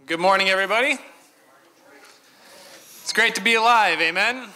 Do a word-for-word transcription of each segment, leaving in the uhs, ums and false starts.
Good morning, everybody. It's great to be alive, amen?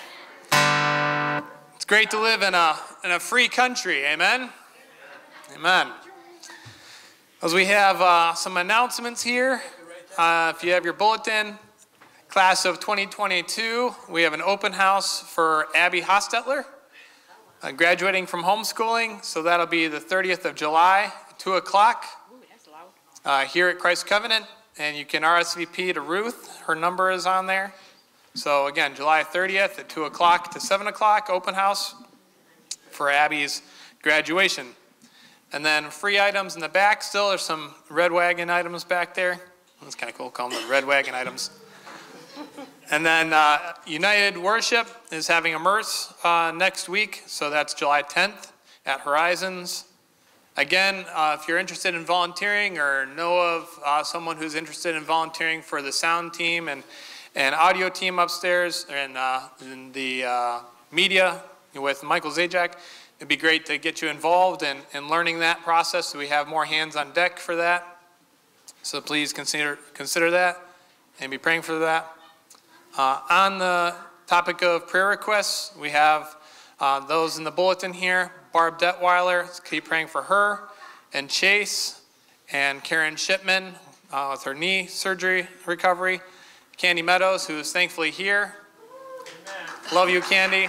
It's great to live in a, in a free country, amen? Amen. As we have uh, some announcements here, uh, if you have your bulletin, class of twenty twenty-two, we have an open house for Abby Hostetler, uh, graduating from homeschooling, so that'll be the thirtieth of July, two o'clock, uh, here at Christ Covenant. And you can R S V P to Ruth. Her number is on there. So again, July thirtieth at two o'clock to seven o'clock, open house for Abby's graduation. And then free items in the back still. There's some Red Wagon items back there. That's kind of cool, call them the Red Wagon items. And then uh, United Worship is having a Immerse uh, next week. So that's July tenth at Horizons. Again, uh, if you're interested in volunteering or know of uh, someone who's interested in volunteering for the sound team and, and audio team upstairs and uh, in the uh, media with Michael Zajac, it'd be great to get you involved in, in learning that process so we have more hands on deck for that. So please consider, consider that and be praying for that. Uh, on the topic of prayer requests, we have uh, those in the bulletin here. Barb Detweiler, keep praying for her, and Chase, and Karen Shipman uh, with her knee surgery recovery. Candy Meadows, who is thankfully here. Amen. Love you, Candy.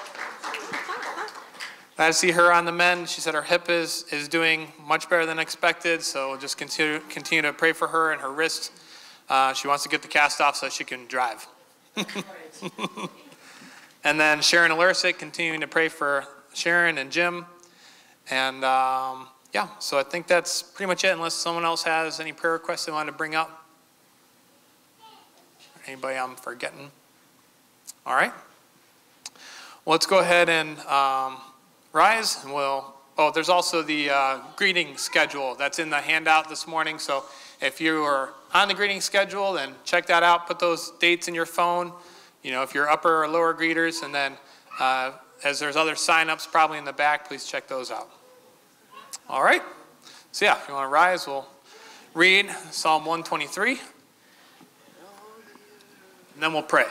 Glad to see her on the mend. She said her hip is, is doing much better than expected, so we'll just continue, continue to pray for her and her wrist. Uh, she wants to get the cast off so she can drive. And then Sharon Alersic, continuing to pray for Sharon and Jim. And um, yeah, so I think that's pretty much it, unless someone else has any prayer requests they want to bring up. Anybody I'm forgetting? All right. Well, let's go ahead and um, rise. And we'll, oh, there's also the uh, greeting schedule that's in the handout this morning. So if you are on the greeting schedule, then check that out. Put those dates in your phone. You know, if you're upper or lower greeters, and then uh, as there's other sign-ups probably in the back, please check those out. All right. So yeah, if you want to rise, we'll read Psalm one twenty-three. And then we'll pray.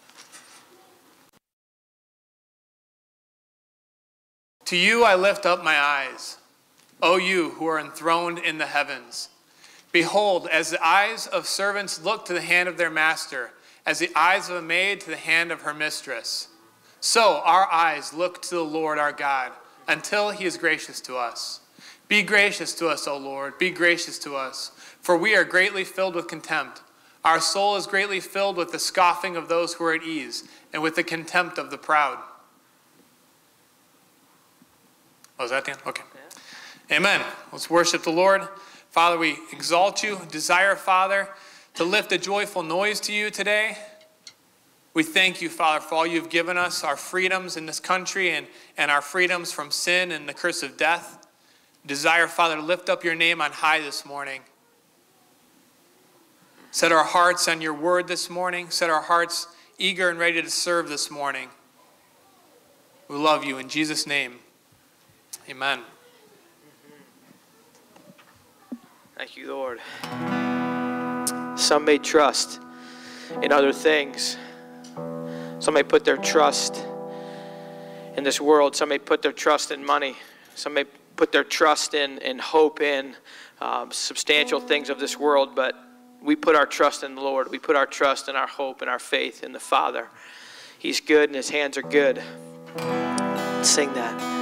To you I lift up my eyes, O you who are enthroned in the heavens. Behold, as the eyes of servants look to the hand of their master, as the eyes of a maid to the hand of her mistress, so our eyes look to the Lord our God until he is gracious to us. Be gracious to us, O Lord, be gracious to us, for we are greatly filled with contempt. Our soul is greatly filled with the scoffing of those who are at ease and with the contempt of the proud. Oh, is that the end? Okay. Yeah. Amen. Let's worship the Lord. Father, we exalt you, desire, Father, to lift a joyful noise to you today. We thank you, Father, for all you've given us, our freedoms in this country and, and our freedoms from sin and the curse of death. Desire, Father, to lift up your name on high this morning. Set our hearts on your word this morning. Set our hearts eager and ready to serve this morning. We love you in Jesus' name. Amen. Thank you, Lord. Some may trust in other things. Some may put their trust in this world. Some may put their trust in money. Some may put their trust in and hope in um, substantial things of this world. But we put our trust in the Lord. We put our trust and our hope and our faith in the Father. He's good and his hands are good. Let's sing that.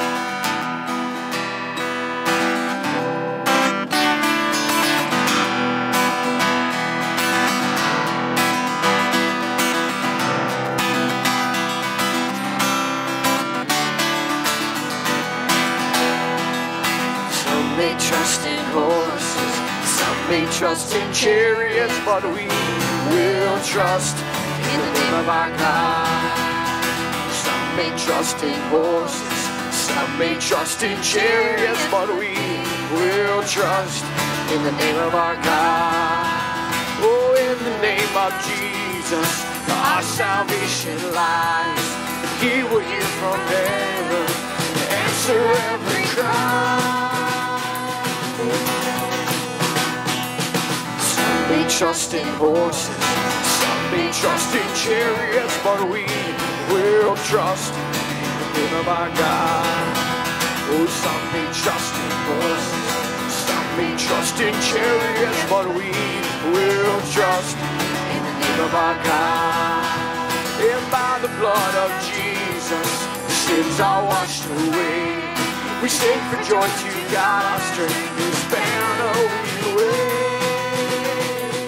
Trust in horses, some may trust in chariots, but we will trust in the name of our God. Some may trust in horses, some may trust in chariots, but we will trust in the name of our God. Oh, in the name of Jesus, our salvation lies. He will hear from heaven and answer every cry. Some may trust in horses, some may trust in chariots, but we will trust in the name of our God. Oh, some may trust in horses, some may trust in chariots, but we will trust in the name of our God. And by the blood of Jesus, sins are washed away. We sing for joy to God, our strength, His banner we wave.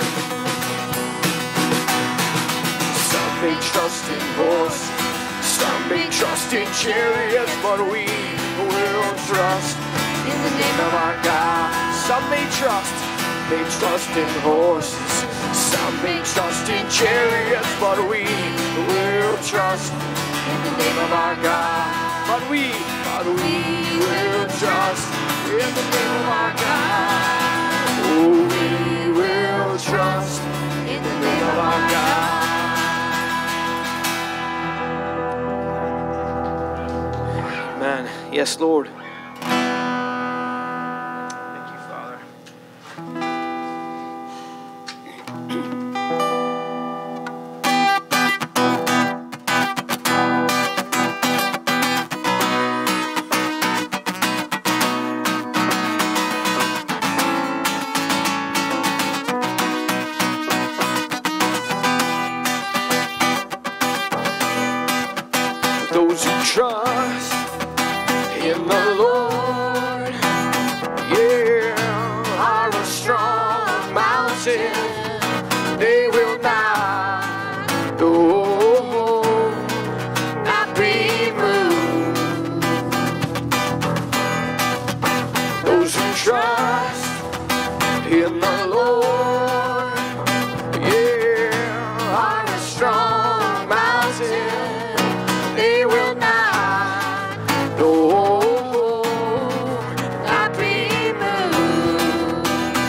Some may trust in horses, some may trust in chariots, but we will trust in the name of our God. Some may trust, may trust in horses, some may trust in chariots, but we will trust in the name of our God. But we, but we will trust in the name of our God. Oh, we will trust in the name of our God. Amen. Yes, Lord. Those who trust in the Lord, yeah, are a strong mountain. They will not, oh, not be moved. Those who trust in the Lord, yeah, are a strong mountain. They will not, no, not be moved.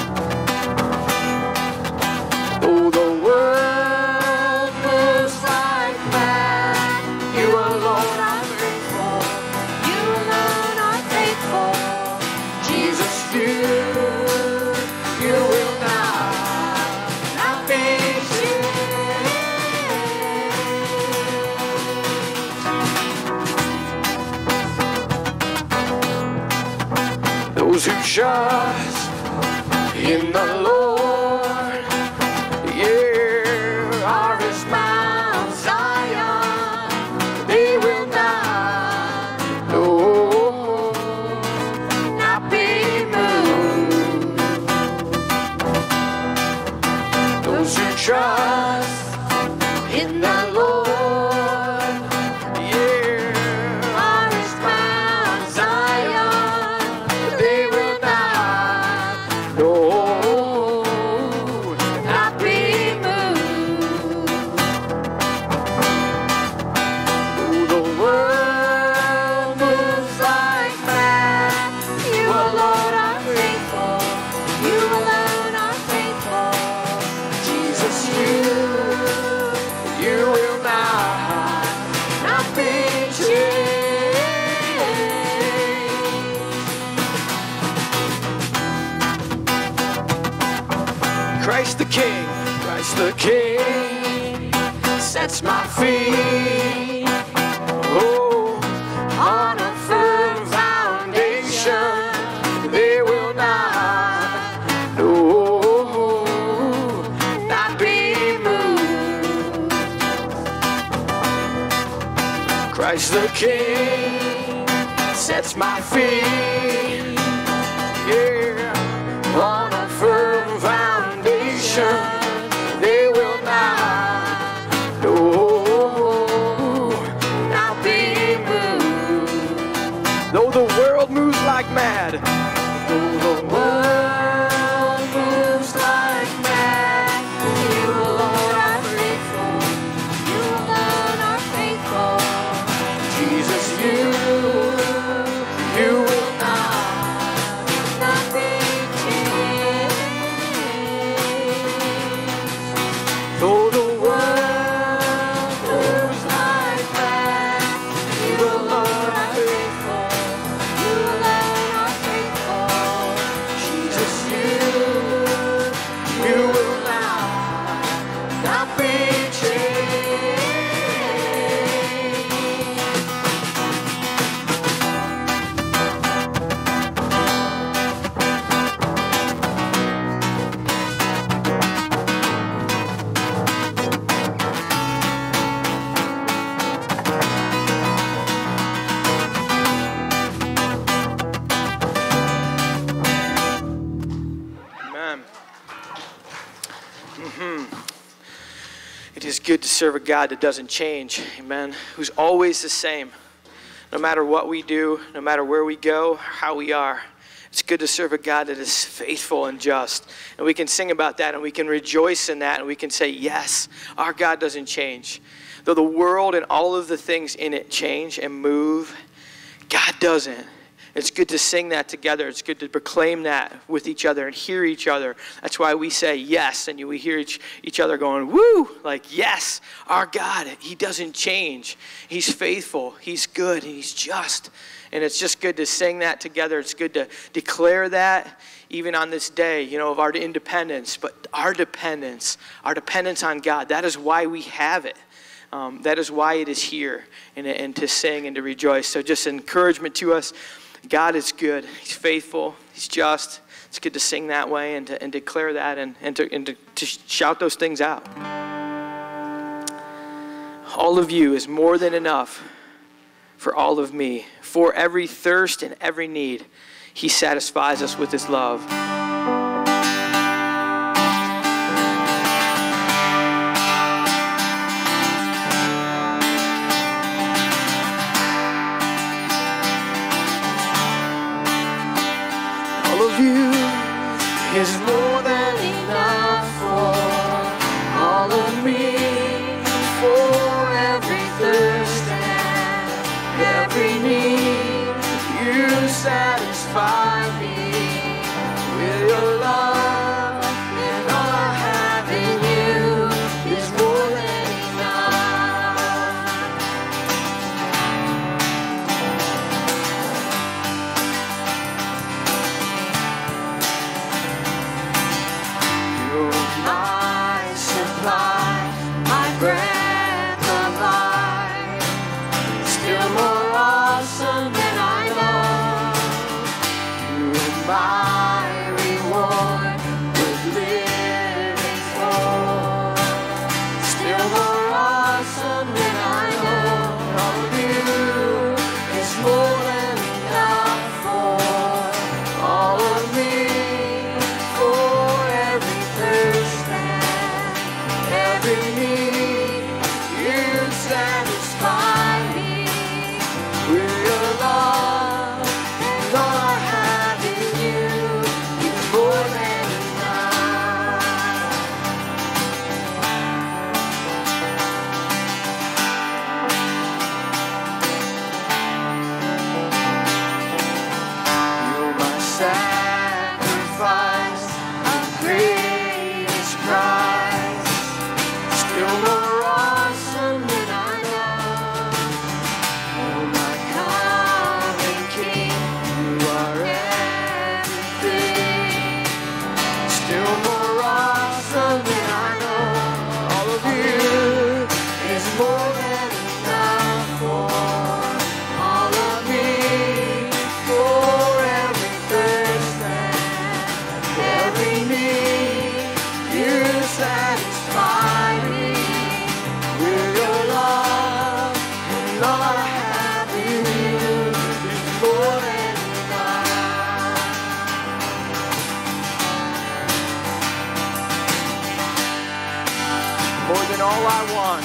Though the world moves like mad, you alone are faithful. You alone are faithful. Jesus, you, you will not, not be changed. Those who trust in the Lord, yeah, are as Mount Zion. They will not, no, not be moved. Those who trust in the Lord, yeah, are as Mount Zion. They will not, no, not be moved. Though the world moves like mad, you alone are faithful. You alone are faithful. Jesus, you, you will not, not be changed. Christ the King, Christ the King sets my feet, oh, on a firm foundation. They will not, no, not be moved. Christ the King sets my feet, yeah, on a firm foundation. They will not, no, not be moved. Though the world moves like mad, though the world moves like mad, you alone are faithful. You alone are faithful. Jesus, you, you will not, Mm-hmm. It is good to serve a God that doesn't change, amen, who's always the same. No matter what we do, no matter where we go, how we are, it's good to serve a God that is faithful and just. And we can sing about that, and we can rejoice in that, and we can say, yes, our God doesn't change. Though the world and all of the things in it change and move, God doesn't. It's good to sing that together. It's good to proclaim that with each other and hear each other. That's why we say yes, and we hear each, each other going, woo, like, yes, our God, he doesn't change. He's faithful, he's good, and he's just. And it's just good to sing that together. It's good to declare that even on this day, you know, of our independence. But our dependence, our dependence on God, that is why we have it. Um, that is why it is here, and, and to sing and to rejoice. So just encouragement to us. God is good. He's faithful. He's just. It's good to sing that way and to and declare that and, and, to, and to, to shout those things out. All of you is more than enough for all of me. For every thirst and every need, he satisfies us with his love. Is more than enough for all of me, for every thirst and every need. You satisfy me with your love, and all I have in you is more than my breath of life, still more awesome than I know. You are my reward with living for, still more awesome than I know. All of you is more than enough for all of me, for every thirst and every need. You satisfy me with your love, and all I have in you is more than enough. You're my sacrifice, my greatest prize, still more awesome than I know. You're my coming King, you are everything, still more awesome than I know. All of you is more than enough for all of me, for every thirst and every need. You satisfy me with your love, and all I have in you is more than enough. More than all I want,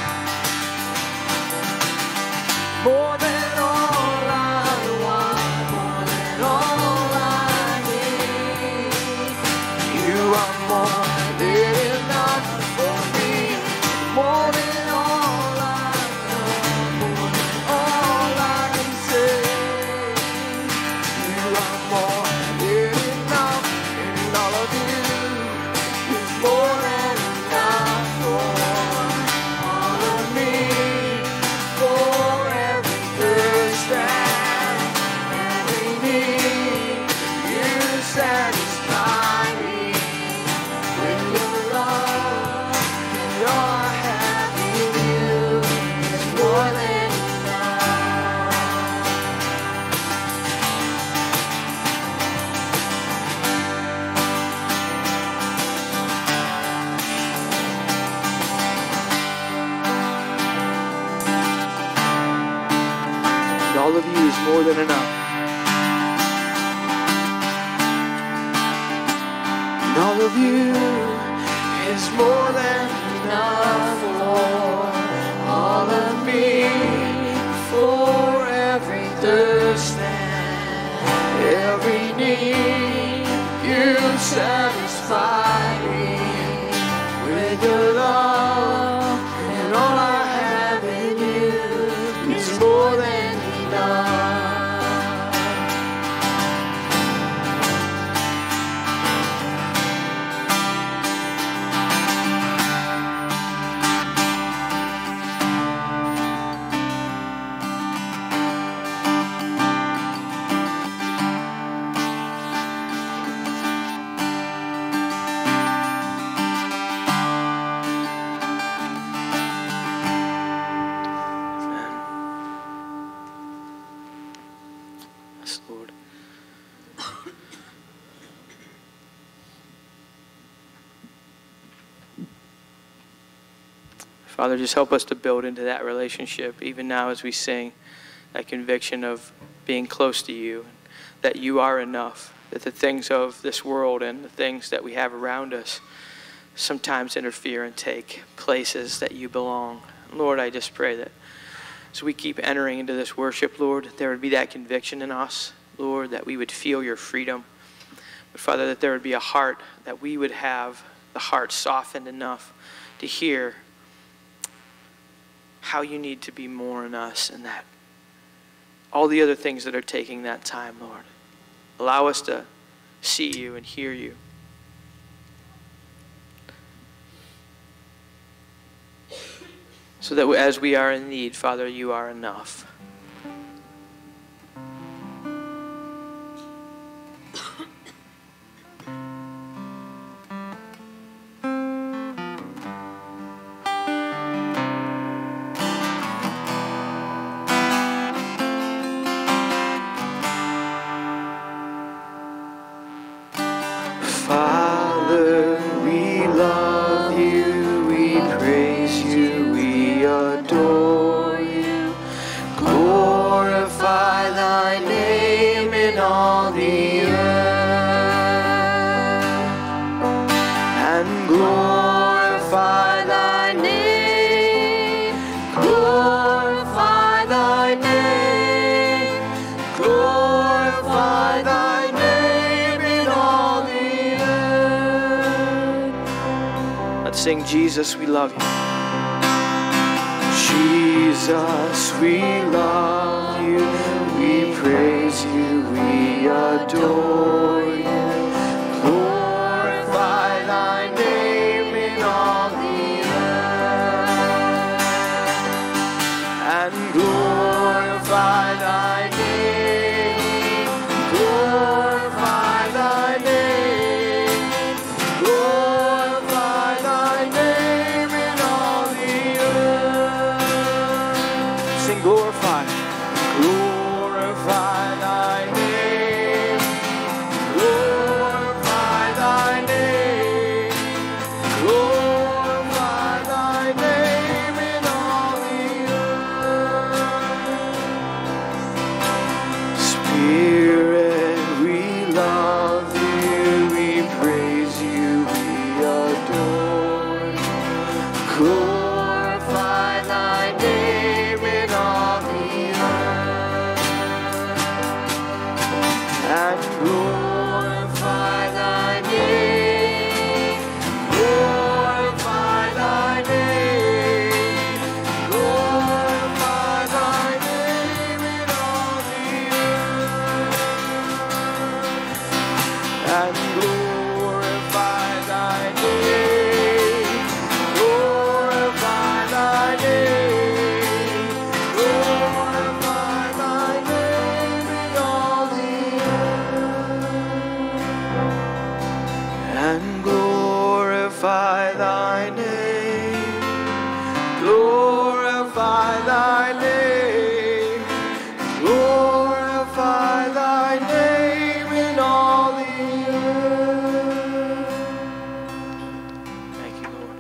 more than all I want, more than all I need. You are more than enough for me, more than all I know, more than all I can say. You are more than enough, and all of you is more than enough for all of me, for every thirst and every need. You satisfy me with your love, and all I have in you is more than enough. And all of you is more than enough. And all of you is more than enough for all of me, for every thirst and every need. You satisfy me with your love, and all I have in you is more than enough. Father, just help us to build into that relationship, even now as we sing, that conviction of being close to you, that you are enough, that the things of this world and the things that we have around us sometimes interfere and take places that you belong. Lord, I just pray that as we keep entering into this worship, Lord, there would be that conviction in us, Lord, that we would feel your freedom. But Father, that there would be a heart, that we would have the heart softened enough to hear how you need to be more in us, and that all the other things that are taking that time, Lord, allow us to see you and hear you. So that as we are in need, Father, you are enough. Father, we love you, we praise you, we adore you. Glorify thy name in all the earth, and glorify thy name, glorify thy name, glorify thy name in all the Sing, Jesus, we love you. Jesus, we love you, we praise you, we adore you. Glorify thy name in all the earth, and glorify thy name, glorify thy name, glorify thy name in all the earth. Sing, glorify, glorify thy name, glorify thy name, glorify thy name in all the earth. Spirit, we love you, we praise you, we adore you. Glorify thy name in all the earth, and glorify thy name, glorify thy name, glorify thy name in all the earth, and glorify thy name, glorify thy name, glorify thy name in all the earth, and glorify thy name, glorify thy name, glorify thy name in all the earth. Thank you, Lord.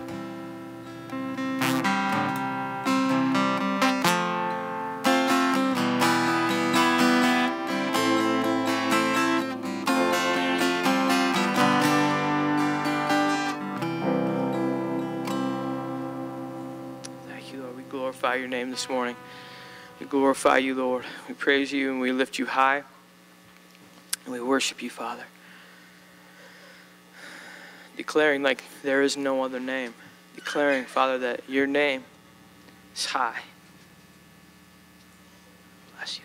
glorify your name this morning. We glorify you, Lord. We praise you and we lift you high. And we worship you, Father. Declaring like there is no other name. Declaring, Father, that your name is high. Bless you.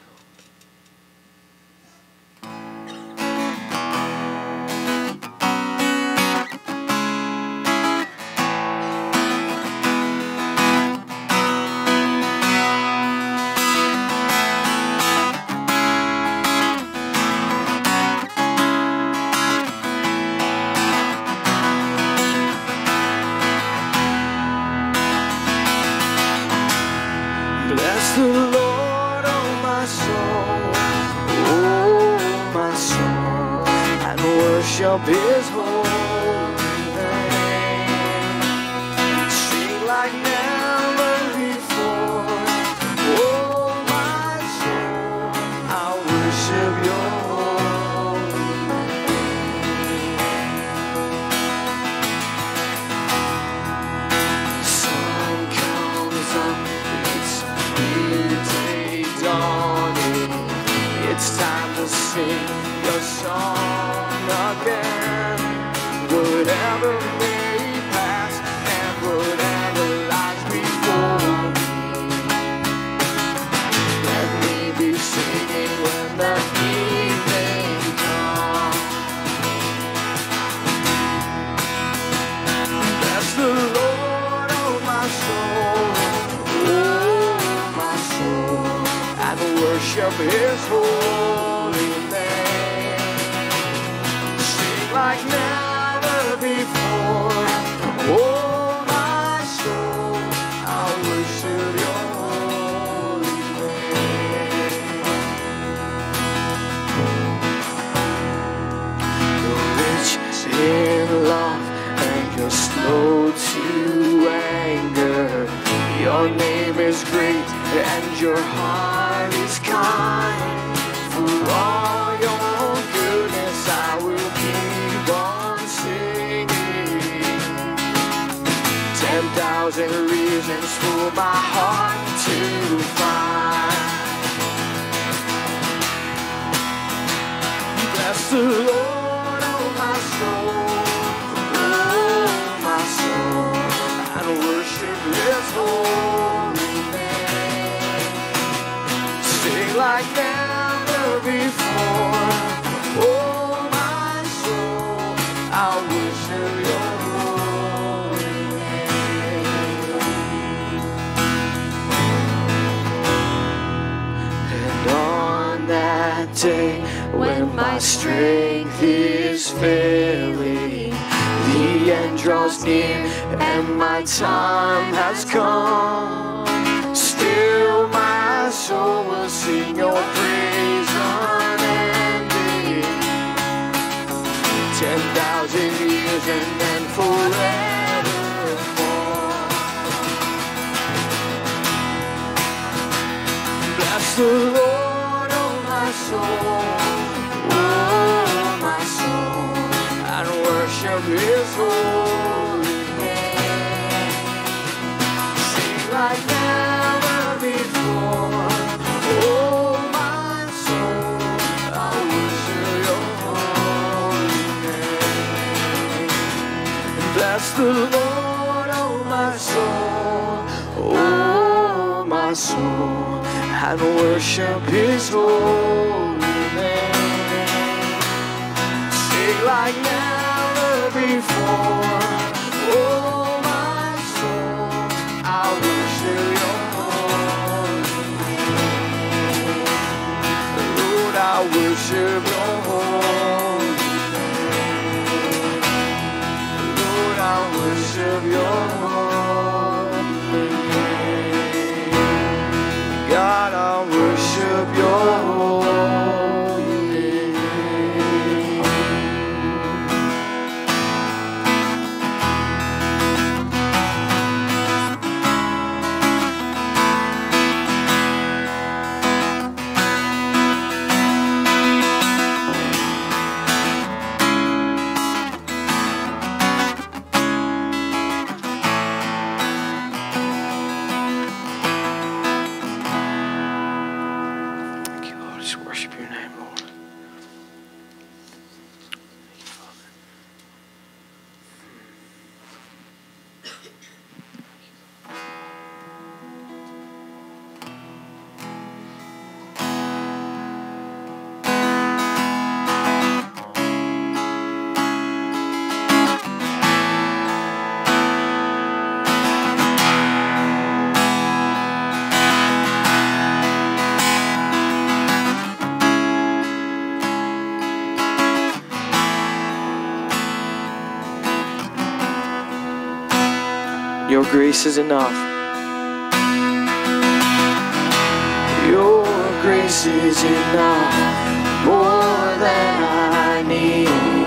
Bless the Lord, oh my soul, oh my soul, and worship His holy name. Sing like never before, oh my soul, I worship Your holy name. The sun comes up. Dawning, it's time to sing your song again. Whatever may pass and whatever lies before me, let me be singing when the evening comes. Bless the Lord, oh my soul, oh my soul, and worship His holy name. Sing like never before, oh my soul, I worship Your holy name. You're rich in love and You're slow to anger. Your name is great and Your heart is kind. For all Your goodness I will keep on singing. Ten thousand reasons for my heart to find. Bless the Lord, oh my soul, oh my soul, and worship His holy name. Sing like never before, oh my soul, I worship Your holy name. And on that day when my strength is failing, the end draws near and my time has come, still my soul will sing Your praise unending. Ten thousand years and then forevermore. Bless the Lord, oh my soul, oh my soul, and worship His holy name. Sing like never before, oh my soul, I worship Your holy name. Bless the Lord, oh my soul, oh my soul, and worship His holy name. Sing like never before, oh my soul, I worship Your holy name. Lord, I worship Your holy name. Lord, I worship Your holy name. God, I worship Your holy name. Your grace is enough. Your grace is enough, more than I need.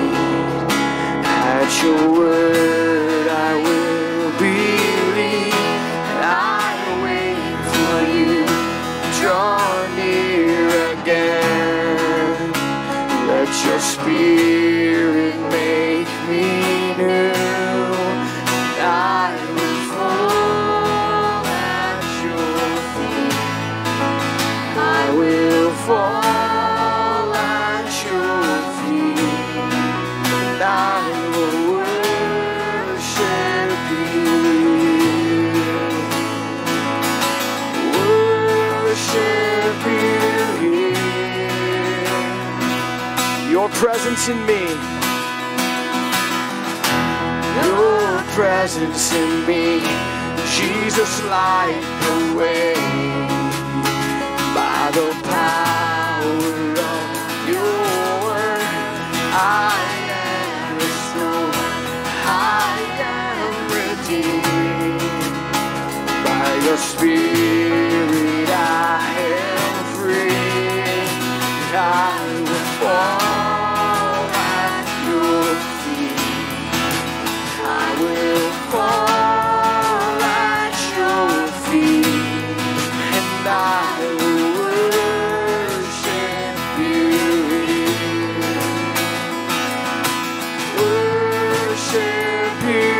At your word I will believe, and I wait for you. Draw near again. Let your spirit make me new. And I will fall at your feet. I will fall at your feet. And I will worship you. Worship you here. Your presence in me. Your presence in me, Jesus, light the way. By the power of your word, I am restored, I am redeemed. By your spirit I am free, and I will fall at your feet. I will fall at your feet, and I will worship you. Worship you,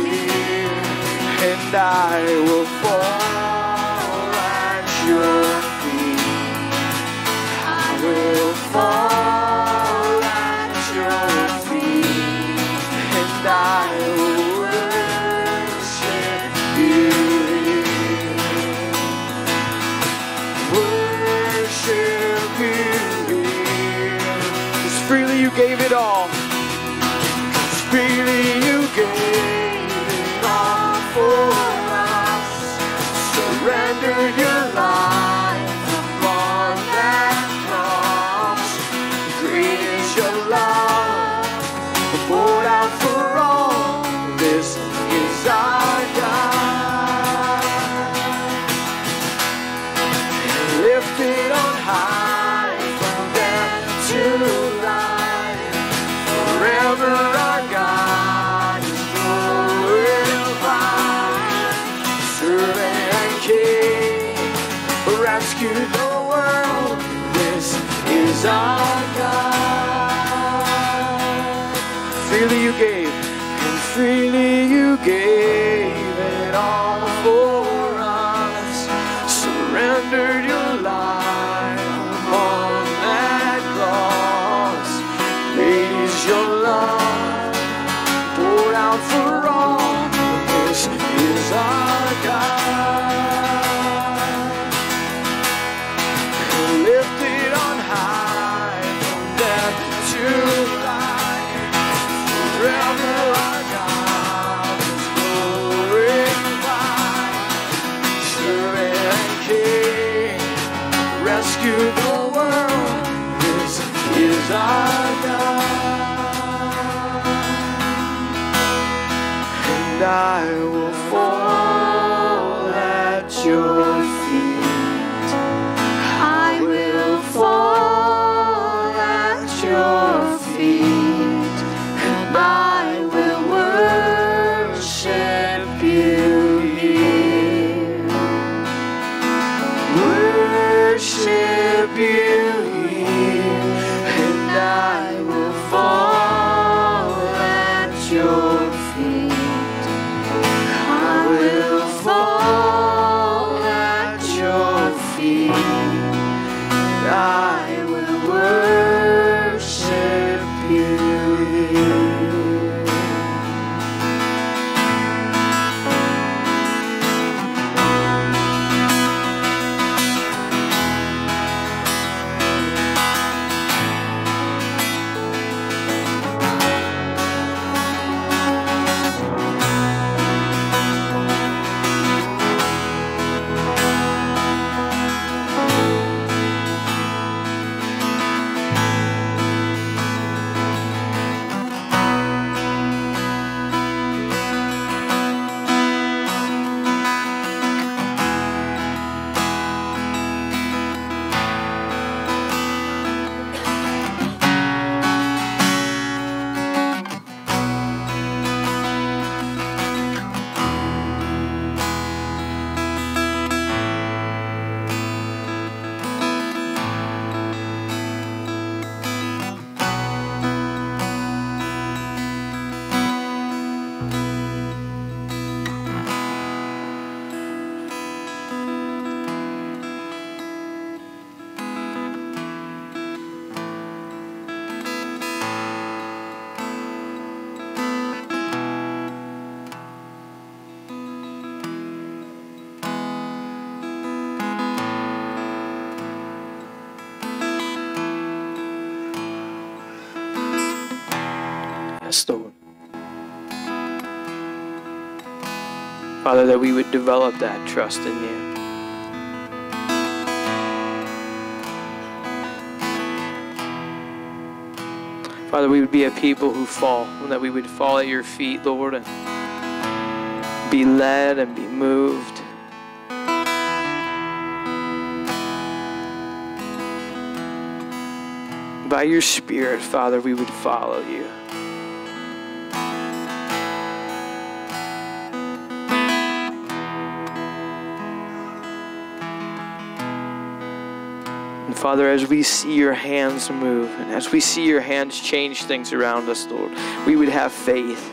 and I will fall at your feet. I will fall at your feet, and I will worship you. Worship you. Just freely you gave it all. Freely you gave it all for us. Surrendered your life upon that cross. Great is your love, poured out for all. This is our God. Lifted on high from death to life, forever our God is glorified. Servant and King, rescued the world. This is our God. Freely you gave. And freely you gave it all for us. Surrendered your life on that cross. Great is your love, poured out for all. This is our God. Lifted on high from death to life, forever our God is glorified. Servant and King, rescue the world. This is our God. And I will fall at your feet. I will fall at your feet, and I will worship you here. Worship you here, and I will fall at your feet. I will Yes, Lord. Father, that we would develop that trust in you. Father, we would be a people who fall, and that we would fall at your feet, Lord, and be led and be moved. By your Spirit, Father, we would follow you. And Father, as we see your hands move, and as we see your hands change things around us, Lord, we would have faith.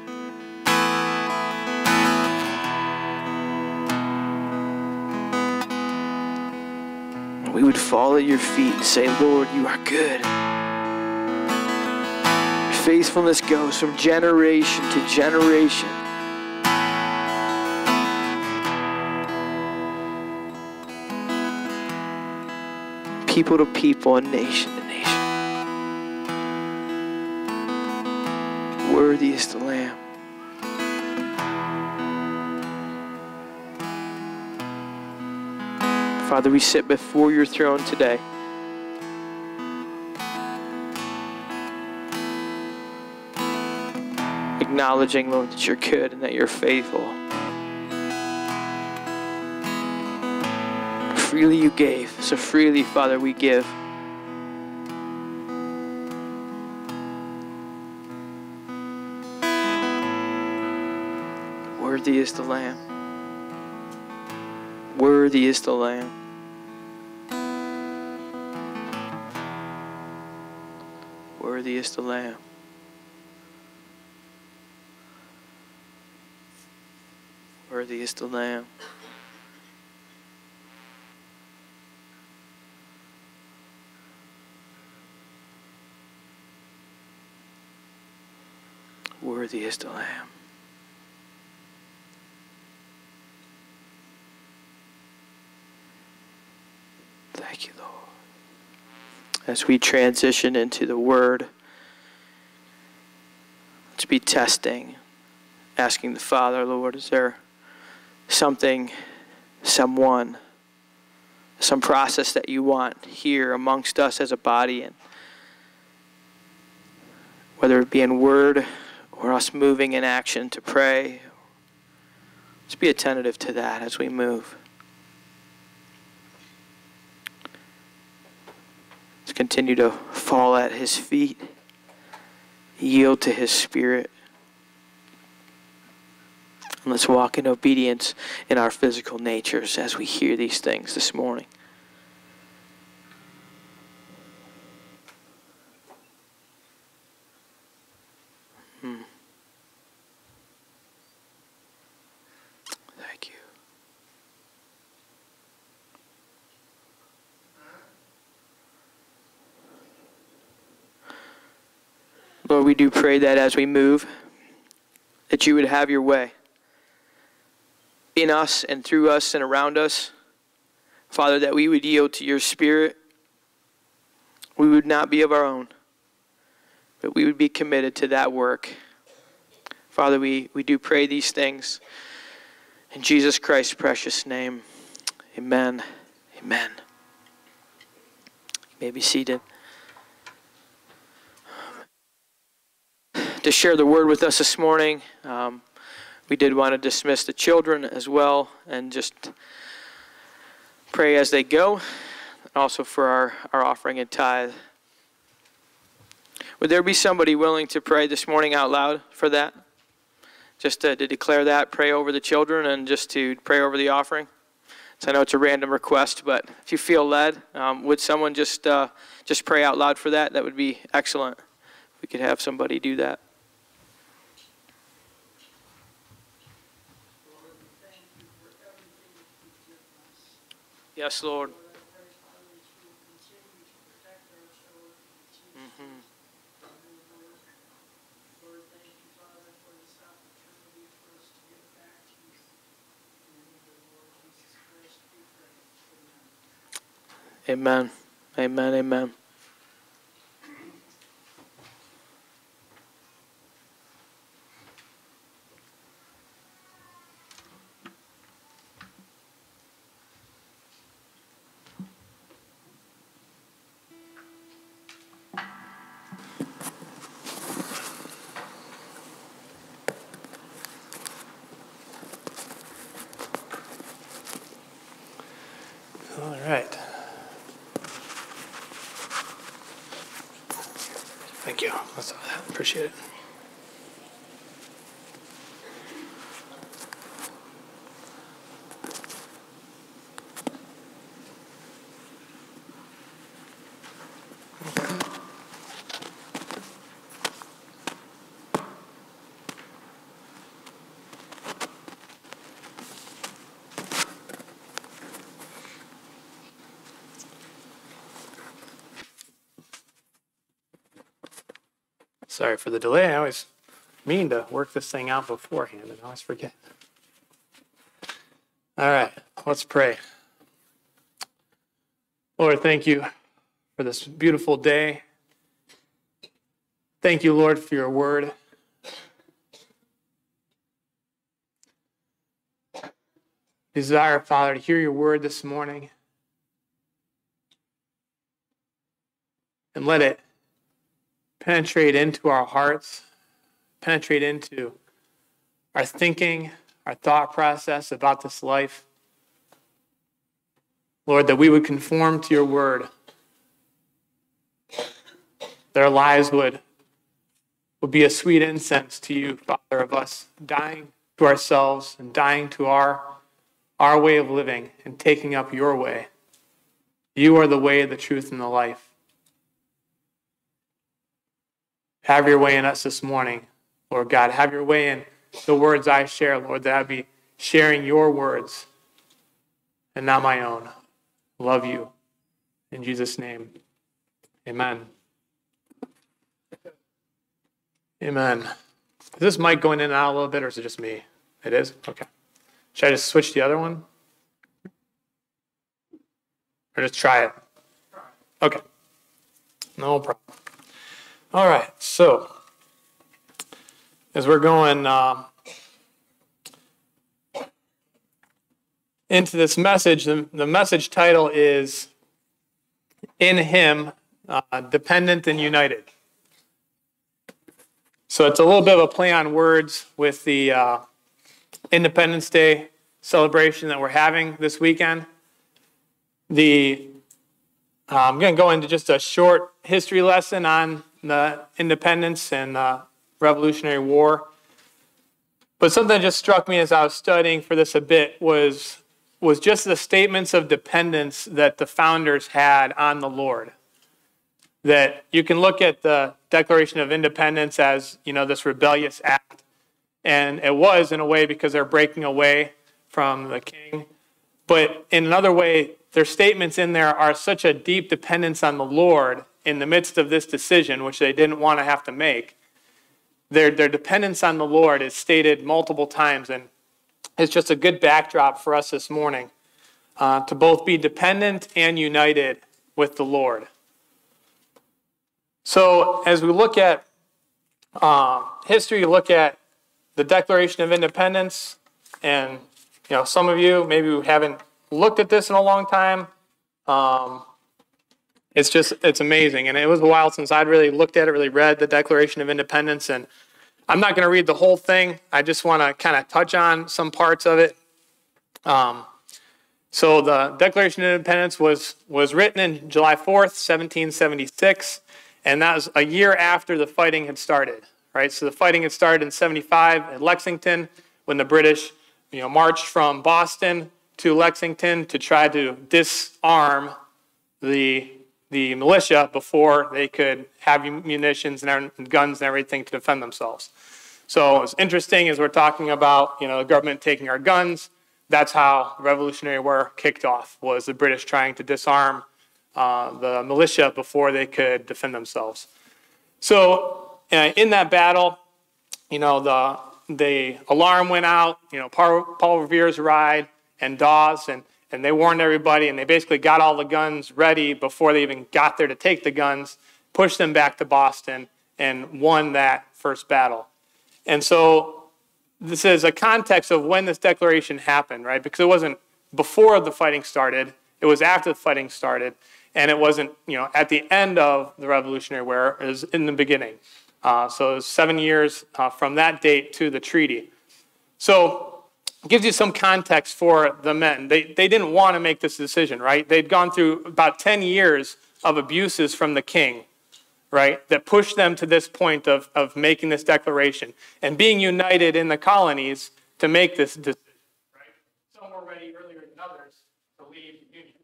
We would fall at your feet and say, Lord, you are good. Your faithfulness goes from generation to generation. People to people and nation to nation. Worthy is the Lamb. Father, we sit before your throne today. Acknowledging, Lord, that you're good and that you're faithful. Freely you gave, so freely, Father, we give. Worthy is the Lamb. Worthy is the Lamb. Worthy is the Lamb. Worthy is the Lamb. Worthy is the Lamb. Thank you, Lord. As we transition into the Word, let's be testing, asking the Father, Lord, is there something, someone, some process that you want here amongst us as a body, and whether it be in word or us moving in action to pray, let's be attentive to that as we move. Let's continue to fall at his feet, yield to his Spirit. And let's walk in obedience in our physical natures as we hear these things this morning. Hmm. Thank you. Lord, we do pray that as we move, that you would have your way in us and through us and around us. Father, that we would yield to your Spirit. We would not be of our own, but we would be committed to that work. Father, we, we do pray these things in Jesus Christ's precious name. Amen. Amen. You may be seated. To share the word with us this morning, um, we did want to dismiss the children as well and just pray as they go, and also for our, our offering and tithe. Would there be somebody willing to pray this morning out loud for that? Just to, to declare that, pray over the children, and just to pray over the offering? So I know it's a random request, but if you feel led, um, would someone just uh, just pray out loud for that? That would be excellent. If we could have somebody do that. Yes, Lord. Mm-hmm. Amen. Amen. Amen. Appreciate it. Sorry for the delay. I always mean to work this thing out beforehand, and I always forget. All right, let's pray. Lord, thank you for this beautiful day. Thank you, Lord, for your word. Desire, Father, to hear your word this morning. And let it penetrate into our hearts, penetrate into our thinking, our thought process about this life. Lord, that we would conform to your word. That our lives would, would be a sweet incense to you, Father, of us dying to ourselves and dying to our, our way of living and taking up your way. You are the way, the truth, and the life. Have your way in us this morning, Lord God. Have your way in the words I share, Lord, that I be sharing your words and not my own. Love you. In Jesus' name, amen. Amen. Is this mic going in and out a little bit, or is it just me? It is? Okay. Should I just switch the other one? Or just try it? Okay. No problem. All right, so as we're going uh, into this message, the, the message title is In Him, uh, Dependent and United. So it's a little bit of a play on words with the uh, Independence Day celebration that we're having this weekend. The uh, I'm going to go into just a short history lesson on the independence and the Revolutionary War. But something that just struck me as I was studying for this a bit was, was just the statements of dependence that the founders had on the Lord. That you can look at the Declaration of Independence as, you know, this rebellious act. And it was, in a way, because they're breaking away from the king. But in another way, their statements in there are such a deep dependence on the Lord in the midst of this decision, which they didn't want to have to make. Their, their dependence on the Lord is stated multiple times, and it's just a good backdrop for us this morning uh, to both be dependent and united with the Lord. So as we look at uh, history, look at the Declaration of Independence, and you know, some of you maybe haven't looked at this in a long time. Um, It's just, it's amazing. And it was a while since I'd really looked at it, really read the Declaration of Independence. And I'm not going to read the whole thing. I just want to kind of touch on some parts of it. Um, so the Declaration of Independence was, was written in July fourth, seventeen seventy-six. And that was a year after the fighting had started, right? So the fighting had started in seventy-five at Lexington when the British, you know, marched from Boston to Lexington to try to disarm the the militia before they could have munitions and guns and everything to defend themselves. So it's interesting as we're talking about, you know, the government taking our guns. That's how the Revolutionary War kicked off, was the British trying to disarm uh, the militia before they could defend themselves. So uh, in that battle, you know, the the alarm went out, you know, Paul, Paul Revere's ride and Dawes, and And they warned everybody, and they basically got all the guns ready before they even got there to take the guns, pushed them back to Boston, and won that first battle. And so this is a context of when this declaration happened, right? Because it wasn't before the fighting started. It was after the fighting started. And it wasn't, you know, at the end of the Revolutionary War. It was in the beginning. Uh, so it was seven years uh, from that date to the treaty. So it gives you some context for the men. They, they didn't want to make this decision, right? They'd gone through about ten years of abuses from the king, right, that pushed them to this point of, of making this declaration and being united in the colonies to make this decision. Right? Some were ready earlier than others to leave the Union.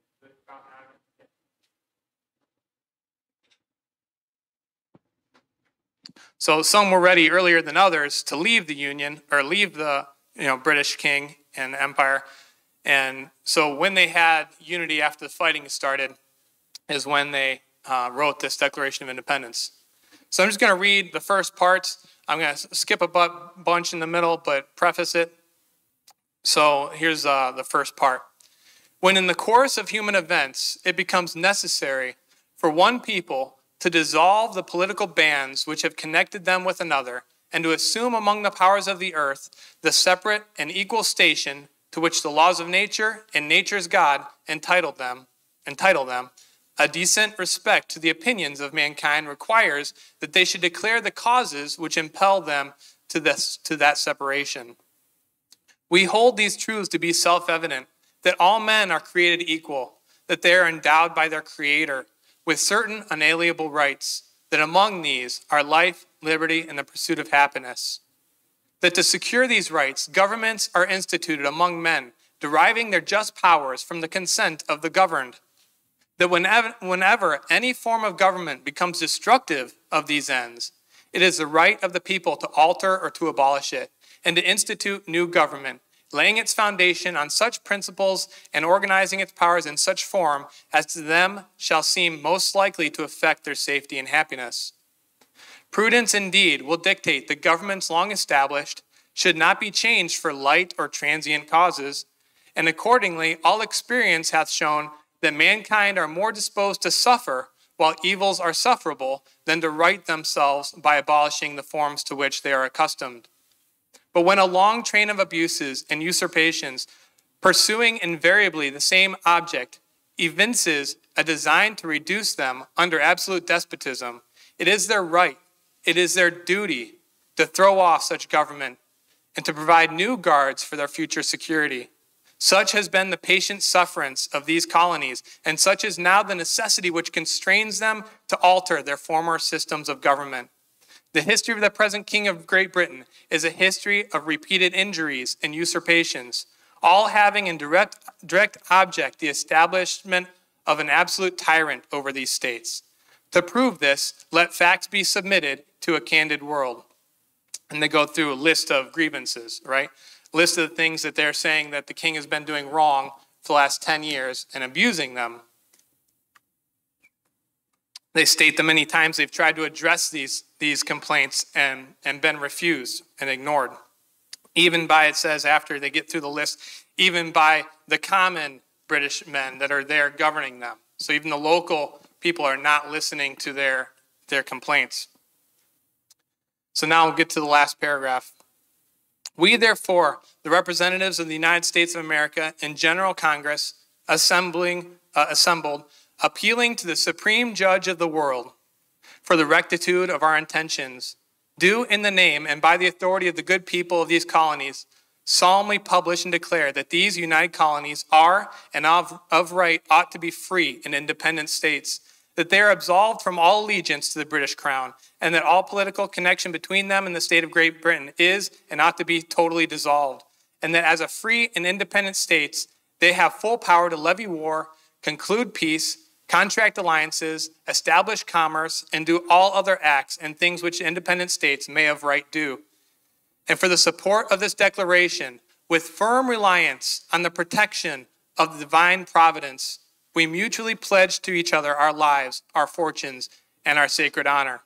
So some were ready earlier than others to leave the Union or leave the you know British king and empire. And so when they had unity after the fighting started is when they uh, wrote this Declaration of Independence. So I'm just going to read the first parts. I'm going to skip a bu- bunch in the middle, but preface it. So here's uh, the first part. When in the course of human events, it becomes necessary for one people to dissolve the political bands which have connected them with another, and to assume among the powers of the earth the separate and equal station to which the laws of nature and nature's God entitled them, entitle them, a decent respect to the opinions of mankind requires that they should declare the causes which impel them to this to that separation. We hold these truths to be self-evident, that all men are created equal, that they are endowed by their Creator with certain unalienable rights, that among these are life, liberty, and the pursuit of happiness. That to secure these rights, governments are instituted among men, deriving their just powers from the consent of the governed. That whenever, whenever any form of government becomes destructive of these ends, it is the right of the people to alter or to abolish it, and to institute new government, laying its foundation on such principles and organizing its powers in such form as to them shall seem most likely to affect their safety and happiness. Prudence indeed will dictate that governments long established should not be changed for light or transient causes, and accordingly all experience hath shown that mankind are more disposed to suffer while evils are sufferable than to right themselves by abolishing the forms to which they are accustomed. But when a long train of abuses and usurpations, pursuing invariably the same object, evinces a design to reduce them under absolute despotism, it is their right, it is their duty to throw off such government and to provide new guards for their future security. Such has been the patient sufferance of these colonies, and such is now the necessity which constrains them to alter their former systems of government. The history of the present King of Great Britain is a history of repeated injuries and usurpations, all having in direct, direct object the establishment of an absolute tyrant over these states. To prove this, let facts be submitted to a candid world. And they go through a list of grievances, right? A list of the things that they're saying that the king has been doing wrong for the last ten years and abusing them. They state the many times they've tried to address these, these complaints and, and been refused and ignored. Even by, it says after they get through the list, even by the common British men that are there governing them. So even the local people are not listening to their, their complaints. So now we'll get to the last paragraph. We, therefore, the representatives of the United States of America in General Congress, assembling, uh, assembled, appealing to the supreme judge of the world for the rectitude of our intentions, do in the name and by the authority of the good people of these colonies solemnly publish and declare that these united colonies are and of, of right ought to be free and independent states, that they are absolved from all allegiance to the British crown, and that all political connection between them and the state of Great Britain is and ought to be totally dissolved, and that as a free and independent states, they have full power to levy war, conclude peace, contract alliances, establish commerce, and do all other acts and things which independent states may of right do. And for the support of this declaration, with firm reliance on the protection of the divine providence, we mutually pledge to each other our lives, our fortunes, and our sacred honor.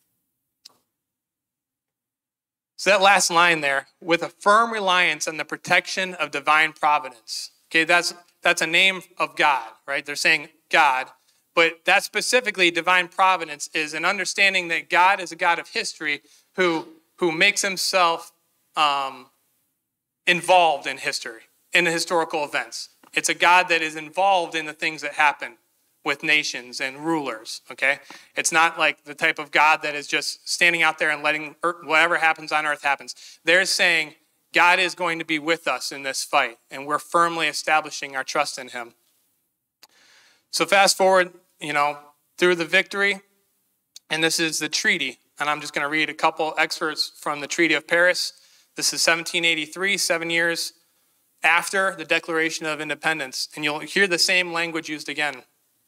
So that last line there, with a firm reliance on the protection of divine providence. Okay, that's that's a name of God, right? They're saying God, but that specifically divine providence is an understanding that God is a God of history who who makes himself um, involved in history, in the historical events. It's a God that is involved in the things that happen with nations and rulers, okay? It's not like the type of God that is just standing out there and letting earth, whatever happens on earth happens. They're saying God is going to be with us in this fight, and we're firmly establishing our trust in him. So fast forward, you know, through the victory, And this is the treaty. And I'm just going to read a couple excerpts from the Treaty of Paris. This is seventeen eighty-three, seven years after the Declaration of Independence. And you'll hear the same language used again.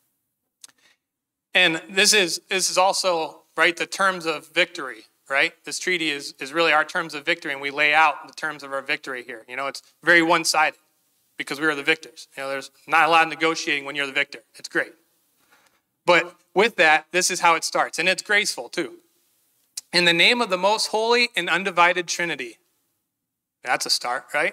And this is this is also, right, the terms of victory, right? This treaty is, is really our terms of victory, and we lay out the terms of our victory here. You know, it's very one-sided because we are the victors. You know, there's not a lot of negotiating when you're the victor. It's great. But with that, this is how it starts, and it's graceful too. In the name of the most holy and undivided Trinity. That's a start, right?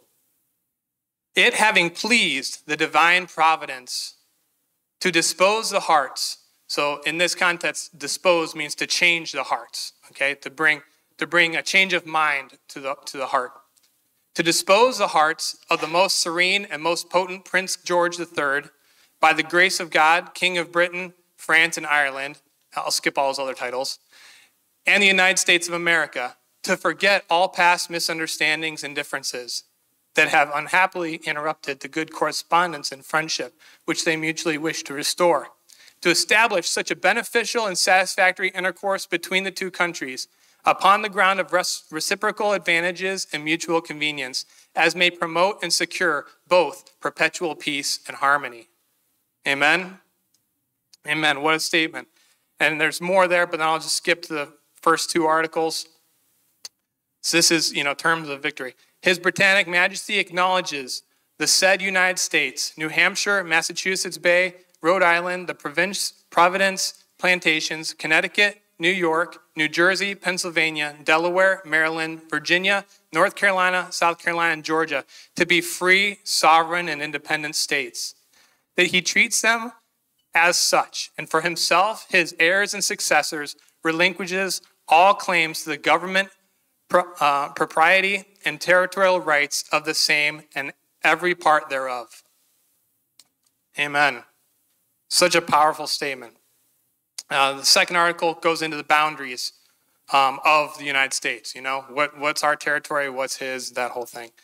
It having pleased the divine providence to dispose the hearts. So in this context, dispose means to change the hearts, okay? To bring, to bring a change of mind to the, to the heart. To dispose the hearts of the most serene and most potent Prince George the Third, by the grace of God, King of Britain, France, and Ireland. I'll skip all those other titles. And the United States of America, to forget all past misunderstandings and differences that have unhappily interrupted the good correspondence and friendship which they mutually wish to restore. To establish such a beneficial and satisfactory intercourse between the two countries upon the ground of reciprocal advantages and mutual convenience, as may promote and secure both perpetual peace and harmony. Amen? Amen. What a statement. And there's more there, but then I'll just skip to the first two articles. So this is, you know, terms of victory. His Britannic Majesty acknowledges the said United States, New Hampshire, Massachusetts Bay, Rhode Island, the Province, Providence Plantations, Connecticut, New York, New Jersey, Pennsylvania, Delaware, Maryland, Virginia, North Carolina, South Carolina, and Georgia to be free, sovereign, and independent states. That he treats them as such, and for himself, his heirs and successors, relinquishes all claims to the government, pro, uh, propriety, and territorial rights of the same and every part thereof. Amen. Such a powerful statement. Uh, the second article goes into the boundaries um, of the United States. You know, what, what's our territory, what's his, that whole thing.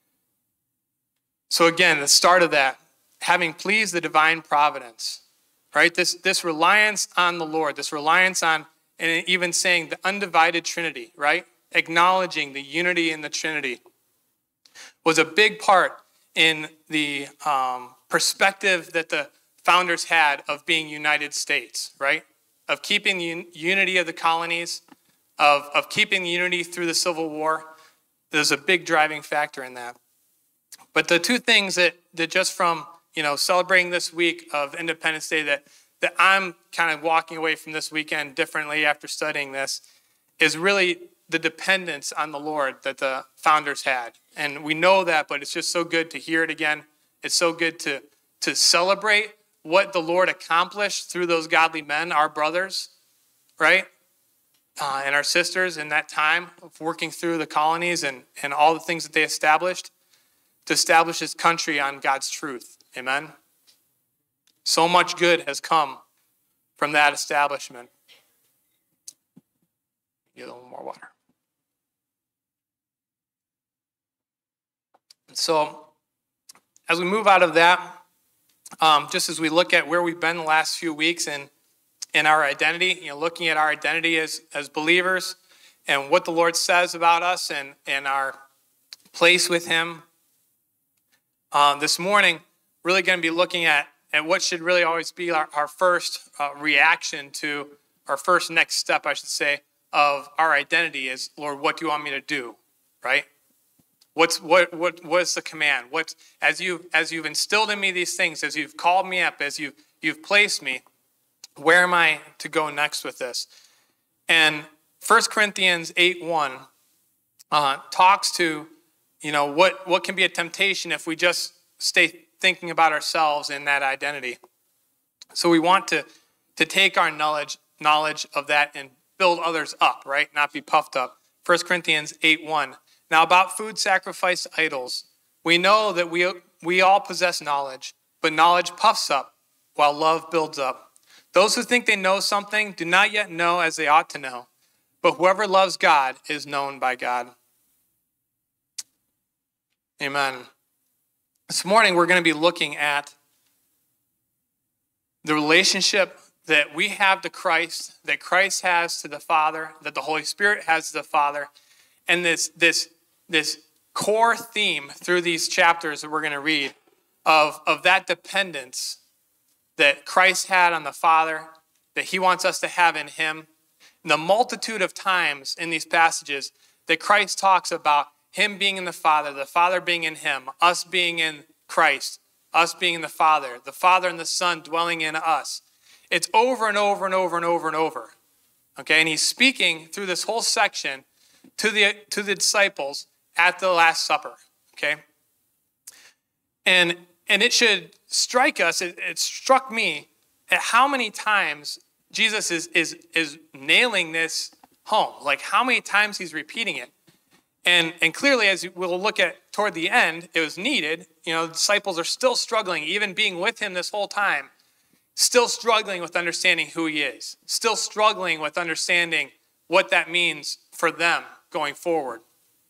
So again, the start of that, having pleased the divine providence, right? This, this reliance on the Lord, this reliance on, and even saying the undivided Trinity, right? Acknowledging the unity in the Trinity was a big part in the um, perspective that the founders had of being United States, right? Of keeping the un- unity of the colonies, of, of keeping the unity through the Civil War. There's a big driving factor in that. But the two things that, that just from, you know, celebrating this week of Independence Day that, that I'm kind of walking away from this weekend differently after studying this is really the dependence on the Lord that the founders had. And we know that, but it's just so good to hear it again. It's so good to, to celebrate what the Lord accomplished through those godly men, our brothers, right? Uh, and our sisters in that time of working through the colonies and, and all the things that they established to establish this country on God's truth. Amen? So much good has come from that establishment. Get a little more water. So as we move out of that, um, just as we look at where we've been the last few weeks and in our identity, you know, looking at our identity as, as believers and what the Lord says about us and, and our place with him. Um, this morning, really going to be looking at, at what should really always be our, our first uh, reaction to, our first next step, I should say, of our identity is, Lord, what do you want me to do, right? What's what what what's the command? What as you as you've instilled in me these things, as you've called me up, as you've you've placed me, where am I to go next with this? And First Corinthians eight one uh, talks to, you know, what what can be a temptation if we just stay thinking about ourselves in that identity. So we want to to take our knowledge knowledge of that and build others up, right? Not be puffed up. First Corinthians eight one. Now about food sacrificed to idols, we know that we, we all possess knowledge, but knowledge puffs up while love builds up. Those who think they know something do not yet know as they ought to know, but whoever loves God is known by God. Amen. This morning we're going to be looking at the relationship that we have to Christ, that Christ has to the Father, that the Holy Spirit has to the Father, and this, this, this core theme through these chapters that we're going to read of, of that dependence that Christ had on the Father, that he wants us to have in him. And the multitude of times in these passages that Christ talks about him being in the Father, the Father being in him, us being in Christ, us being in the Father, the Father and the Son dwelling in us. It's over and over and over and over and over. Okay, and he's speaking through this whole section to the, to the disciples at the Last Supper. Okay? And, and it should strike us, it, it struck me at how many times Jesus is, is, is nailing this home. Like how many times he's repeating it. And, and clearly, as we'll look at toward the end, it was needed. You know, the disciples are still struggling, even being with him this whole time, still struggling with understanding who he is, still struggling with understanding what that means for them going forward.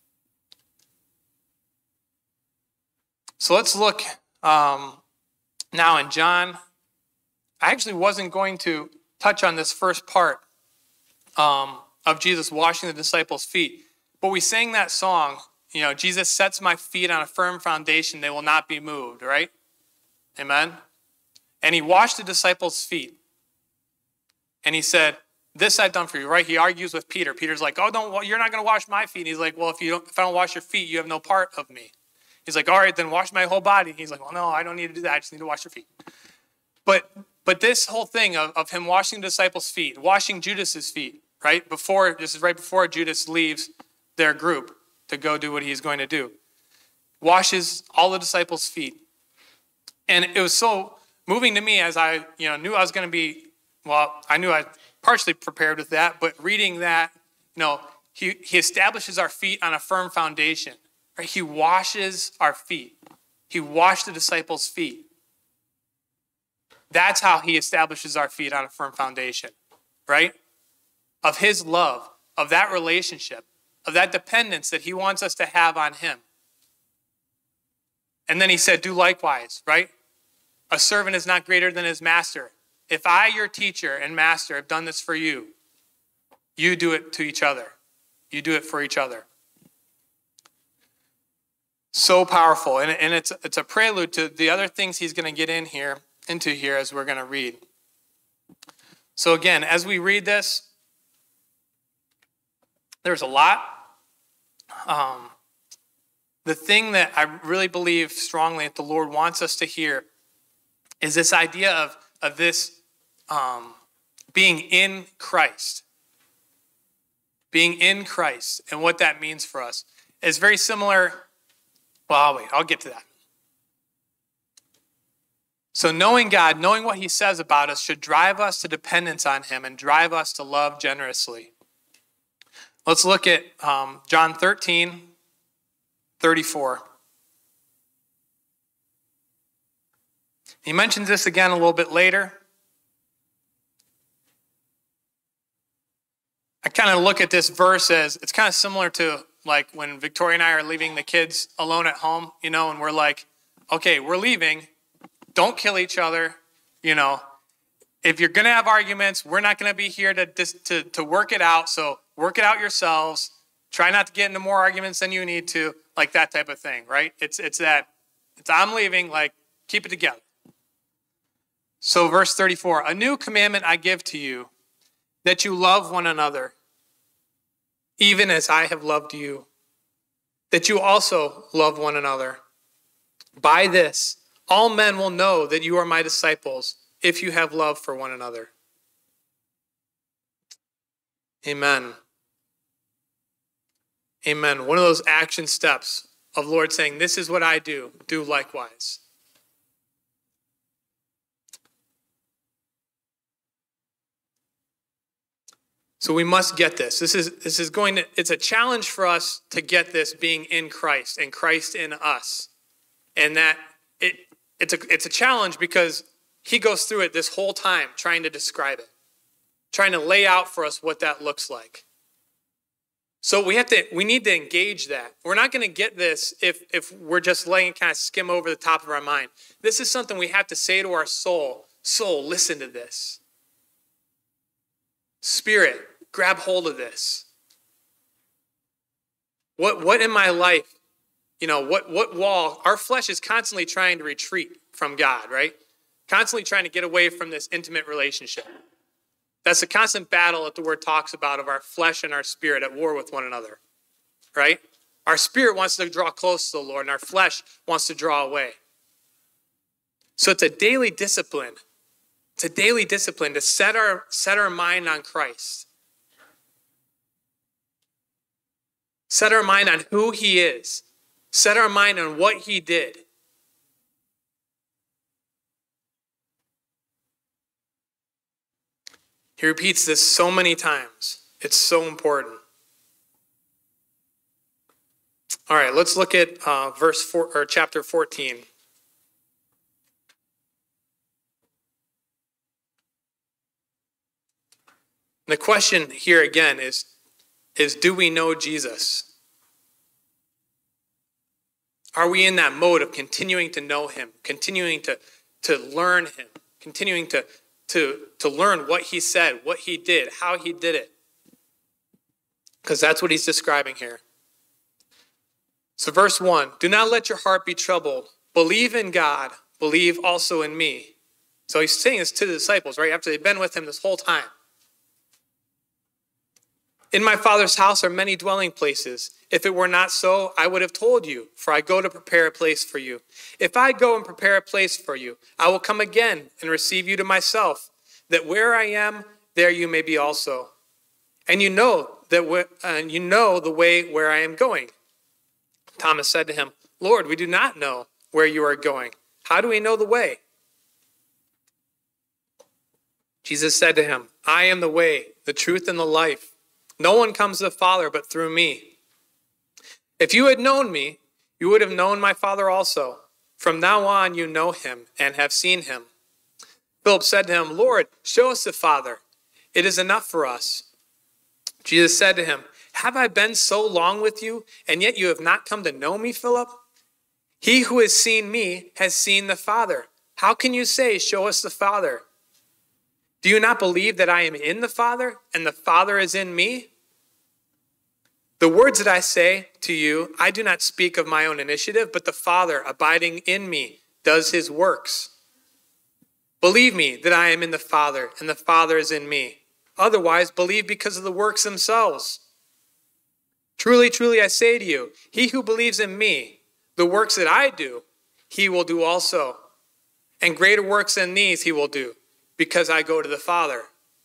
So let's look um, now in John. I actually wasn't going to touch on this first part um, of Jesus washing the disciples' feet. But we sang that song, you know, Jesus sets my feet on a firm foundation, they will not be moved, right? Amen? And he washed the disciples' feet. And he said, this I've done for you, right? He argues with Peter. Peter's like, oh, don't, you're not going to wash my feet. And he's like, well, if, you don't, if I don't wash your feet, you have no part of me. He's like, all right, then wash my whole body. He's like, well, no, I don't need to do that. I just need to wash your feet. But but this whole thing of, of him washing the disciples' feet, washing Judas's feet, right? Before, this is right before Judas leaves their group to go do what he's going to do. Washes all the disciples' feet. And it was so moving to me as I you know knew I was going to be, well, I knew I partially prepared with that, but reading that, you know, he, he establishes our feet on a firm foundation. Right? He washes our feet. He washed the disciples' feet. That's how he establishes our feet on a firm foundation, right? Of his love, of that relationship, of that dependence that he wants us to have on him. And then he said, do likewise, right? A servant is not greater than his master. If I, your teacher and master, have done this for you, you do it to each other. You do it for each other. So powerful. And, and it's, it's a prelude to the other things he's going to get in here, into here as we're going to read. So again, as we read this, there's a lot. Um, the thing that I really believe strongly that the Lord wants us to hear is this idea of, of this um, being in Christ. Being in Christ and what that means for us. It's very similar. Well, I'll wait. I'll get to that. So knowing God, knowing what he says about us should drive us to dependence on him and drive us to love generously. Let's look at um, John thirteen, thirty-four. He mentions this again a little bit later. I kind of look at this verse as, it's kind of similar to like when Victoria and I are leaving the kids alone at home, you know, and we're like, okay, we're leaving. Don't kill each other. You know, if you're going to have arguments, we're not going to be here to, to, to work it out. So work it out yourselves. Try not to get into more arguments than you need to, like that type of thing, right? It's, it's that, it's I'm leaving, like keep it together. So verse thirty-four, a new commandment I give to you, that you love one another, even as I have loved you, that you also love one another. By this, all men will know that you are my disciples, if you have love for one another. Amen. Amen. One of those action steps of Lord saying, this is what I do, do likewise. So we must get this. This is this is going to, it's a challenge for us to get this being in Christ and Christ in us. And that it it's a it's a challenge because he goes through it this whole time trying to describe it, trying to lay out for us what that looks like. So we have to we need to engage that. We're not going to get this if if we're just letting it kind of skim over the top of our mind. This is something we have to say to our soul, soul, listen to this. Spirit, grab hold of this. What, what in my life, you know, what, what wall, our flesh is constantly trying to retreat from God, right? Constantly trying to get away from this intimate relationship. That's the constant battle that the word talks about of our flesh and our spirit at war with one another, right? Our spirit wants to draw close to the Lord and our flesh wants to draw away. So it's a daily discipline. It's a daily discipline to set our, set our mind on Christ. Set our mind on who he is. Set our mind on what he did. He repeats this so many times. It's so important. All right, let's look at uh, verse four or chapter fourteen. The question here again is, is do we know Jesus? Are we in that mode of continuing to know him, continuing to, to learn him, continuing to, to, to learn what he said, what he did, how he did it? Because that's what he's describing here. So verse one, do not let your heart be troubled. Believe in God, believe also in me. So he's saying this to the disciples, right? After they've been with him this whole time. In my Father's house are many dwelling places. If it were not so, I would have told you, for I go to prepare a place for you. If I go and prepare a place for you, I will come again and receive you to myself, that where I am, there you may be also. And you know that uh, and you know the way where I am going. Thomas said to him, Lord, we do not know where you are going. How do we know the way? Jesus said to him, I am the way, the truth, and the life. No one comes to the Father but through me. If you had known me, you would have known my Father also. From now on you know him and have seen him. Philip said to him, Lord, show us the Father. It is enough for us. Jesus said to him, have I been so long with you, and yet you have not come to know me, Philip? He who has seen me has seen the Father. How can you say, show us the Father? Do you not believe that I am in the Father, and the Father is in me? The words that I say to you, I do not speak of my own initiative, but the Father abiding in me does his works. Believe me that I am in the Father, and the Father is in me. Otherwise, believe because of the works themselves. Truly, truly, I say to you, he who believes in me, the works that I do, he will do also. And greater works than these he will do, because I go to the Father.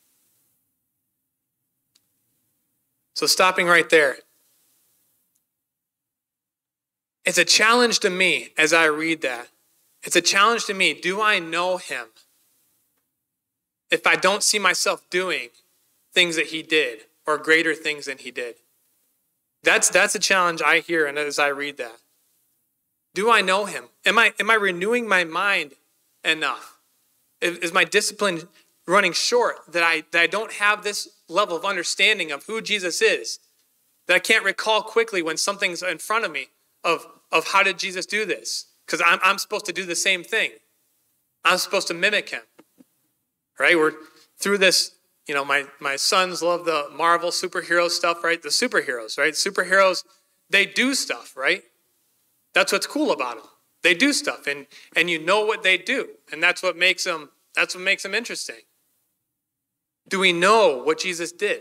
So stopping right there. It's a challenge to me as I read that. It's a challenge to me. Do I know him? If I don't see myself doing things that he did or greater things than he did. That's, that's a challenge I hear and as I read that. Do I know him? Am I, am I renewing my mind enough? Is my discipline running short that I, that I don't have this level of understanding of who Jesus is? That I can't recall quickly when something's in front of me of, of how did Jesus do this? Because I'm, I'm supposed to do the same thing. I'm supposed to mimic him. Right? We're through this, you know, my, my sons love the Marvel superhero stuff, right? The superheroes, right? Superheroes, they do stuff, right? That's what's cool about them. They do stuff, and, and you know what they do. And that's what makes them, that's what makes them interesting. Do we know what Jesus did?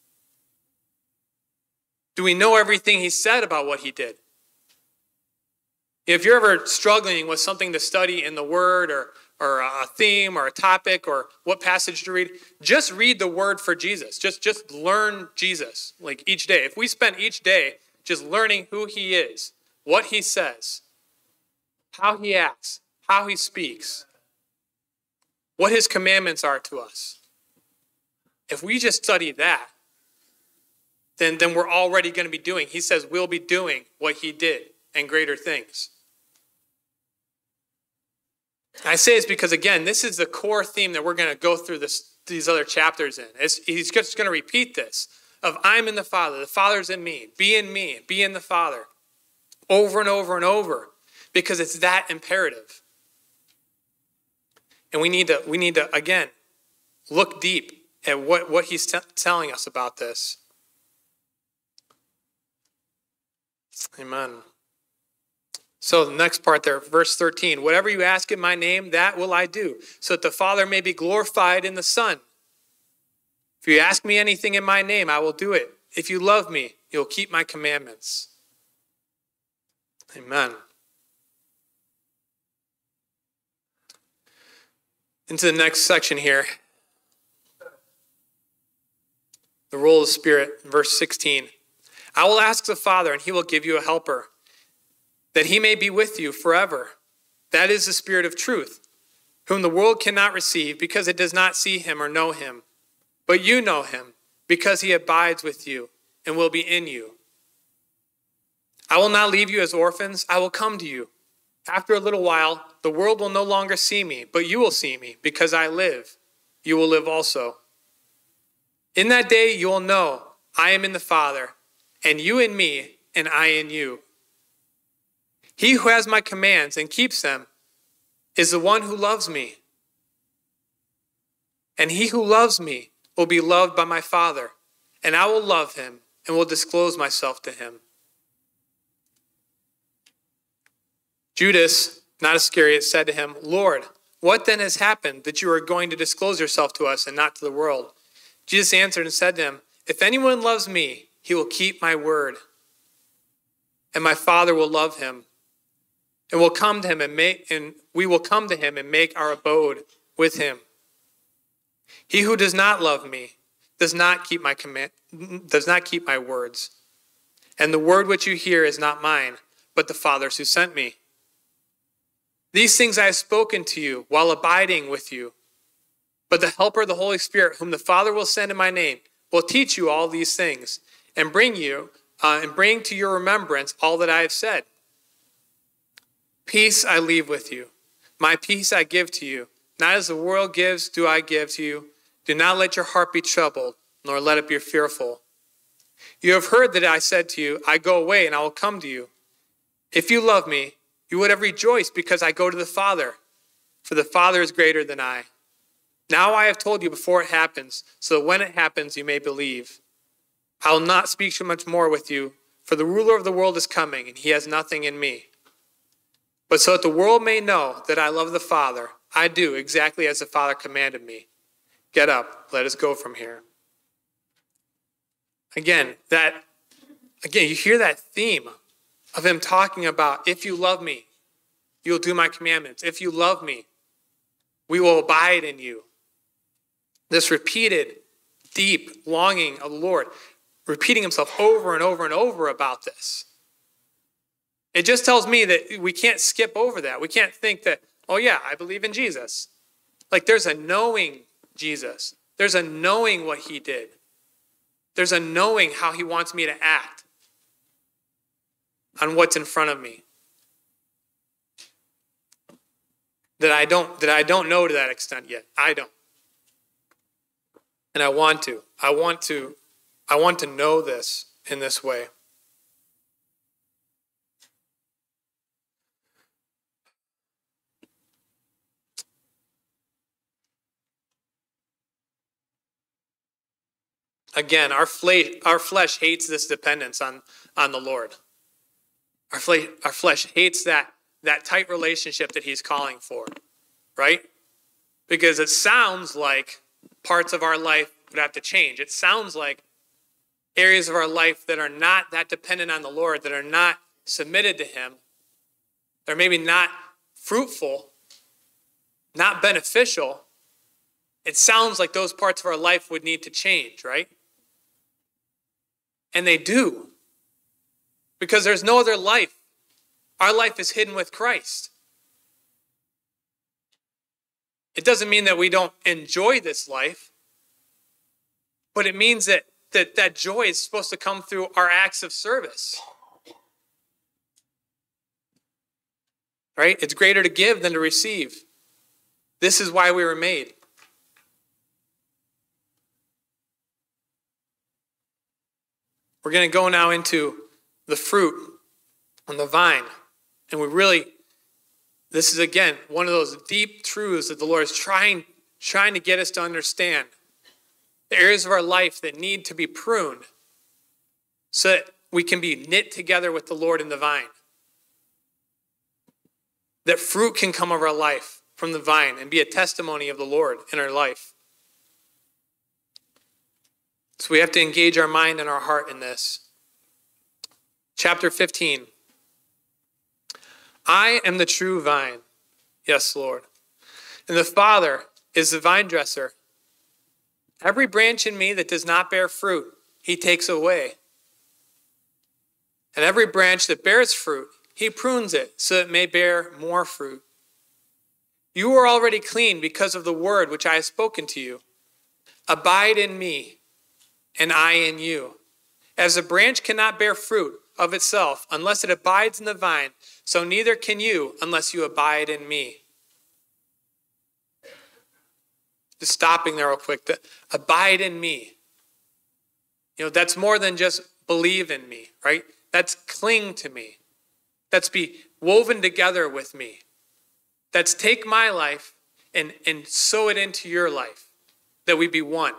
Do we know everything he said about what he did? If you're ever struggling with something to study in the Word or, or a theme or a topic or what passage to read, just read the Word for Jesus. Just, just learn Jesus, like each day. If we spend each day just learning who he is, what he says, how he acts, how he speaks, what his commandments are to us. If we just study that, then, then we're already going to be doing. He says we'll be doing what he did and greater things. I say this because, again, this is the core theme that we're going to go through this, these other chapters in. It's, he's just going to repeat this of I'm in the Father, the Father's in me, be in me, be in the Father, over and over and over, because it's that imperative. And we need to, we need to, again, look deep at what, what he's t- telling us about this. Amen. So the next part there, verse thirteen, whatever you ask in my name, that will I do, so that the Father may be glorified in the Son. If you ask me anything in my name, I will do it. If you love me, you'll keep my commandments. Amen. Into the next section here. The role of the Spirit, verse sixteen. I will ask the Father, and he will give you a helper, that he may be with you forever. That is the Spirit of truth, whom the world cannot receive, because it does not see him or know him. But you know him, because he abides with you and will be in you. I will not leave you as orphans. I will come to you. After a little while, the world will no longer see me, but you will see me, because I live. You will live also. In that day you will know I am in the Father, and you in me, and I in you. He who has my commands and keeps them is the one who loves me. And he who loves me will be loved by my Father, and I will love him and will disclose myself to him. Judas, not Iscariot, said to him, Lord, what then has happened that you are going to disclose yourself to us and not to the world? Jesus answered and said to him, if anyone loves me, he will keep my word, and my Father will love him, and will come to him and make, and we will come to him and make our abode with him. He who does not love me does not keep my command, does not keep my words, and the word which you hear is not mine, but the Father's who sent me. These things I have spoken to you while abiding with you. But the Helper, the Holy Spirit, whom the Father will send in my name, will teach you all these things and bring you uh, and bring to your remembrance all that I have said. Peace I leave with you. My peace I give to you. Not as the world gives, do I give to you. Do not let your heart be troubled, nor let it be fearful. You have heard that I said to you, I go away and I will come to you. If you love me, you would have rejoiced because I go to the Father, for the Father is greater than I. Now I have told you before it happens, so that when it happens you may believe. I will not speak too much more with you, for the ruler of the world is coming, and he has nothing in me. But so that the world may know that I love the Father, I do exactly as the Father commanded me. Get up, let us go from here. Again, that again, you hear that theme of him talking about, if you love me, you'll do my commandments. If you love me, we will abide in you. This repeated, deep longing of the Lord, repeating himself over and over and over about this. It just tells me that we can't skip over that. We can't think that, oh yeah, I believe in Jesus. Like there's a knowing Jesus. There's a knowing what he did. There's a knowing how he wants me to act on what's in front of me. That I don't, that I don't know to that extent yet. I don't. And I want to. I want to, I want to know this in this way. Again, our flesh, our flesh hates this dependence on, on the Lord. Our flesh, our flesh hates that, that tight relationship that he's calling for, right? Because it sounds like parts of our life would have to change. It sounds like areas of our life that are not that dependent on the Lord, that are not submitted to him, they're maybe not fruitful, not beneficial. It sounds like those parts of our life would need to change, right? And they do. Because there's no other life. Our life is hidden with Christ. It doesn't mean that we don't enjoy this life, but it means that that, that joy is supposed to come through our acts of service. Right? It's greater to give than to receive. This is why we were made. We're going to go now into the fruit on the vine. And we really, this is again, one of those deep truths that the Lord is trying, trying to get us to understand. the areas of our life that need to be pruned so that we can be knit together with the Lord in the vine. That fruit can come of our life from the vine and be a testimony of the Lord in our life. So we have to engage our mind and our heart in this. Chapter fifteen. I am the true vine. Yes, Lord. And the Father is the vine dresser. Every branch in me that does not bear fruit, he takes away. And every branch that bears fruit, he prunes it so it may bear more fruit. You are already clean because of the word which I have spoken to you. Abide in me, and I in you. As a branch cannot bear fruit of itself unless it abides in the vine, so neither can you unless you abide in me. Just stopping there real quick. The, abide in me. You know, that's more than just believe in me, right? That's cling to me. That's be woven together with me. That's take my life and, and sew it into your life, that we be one.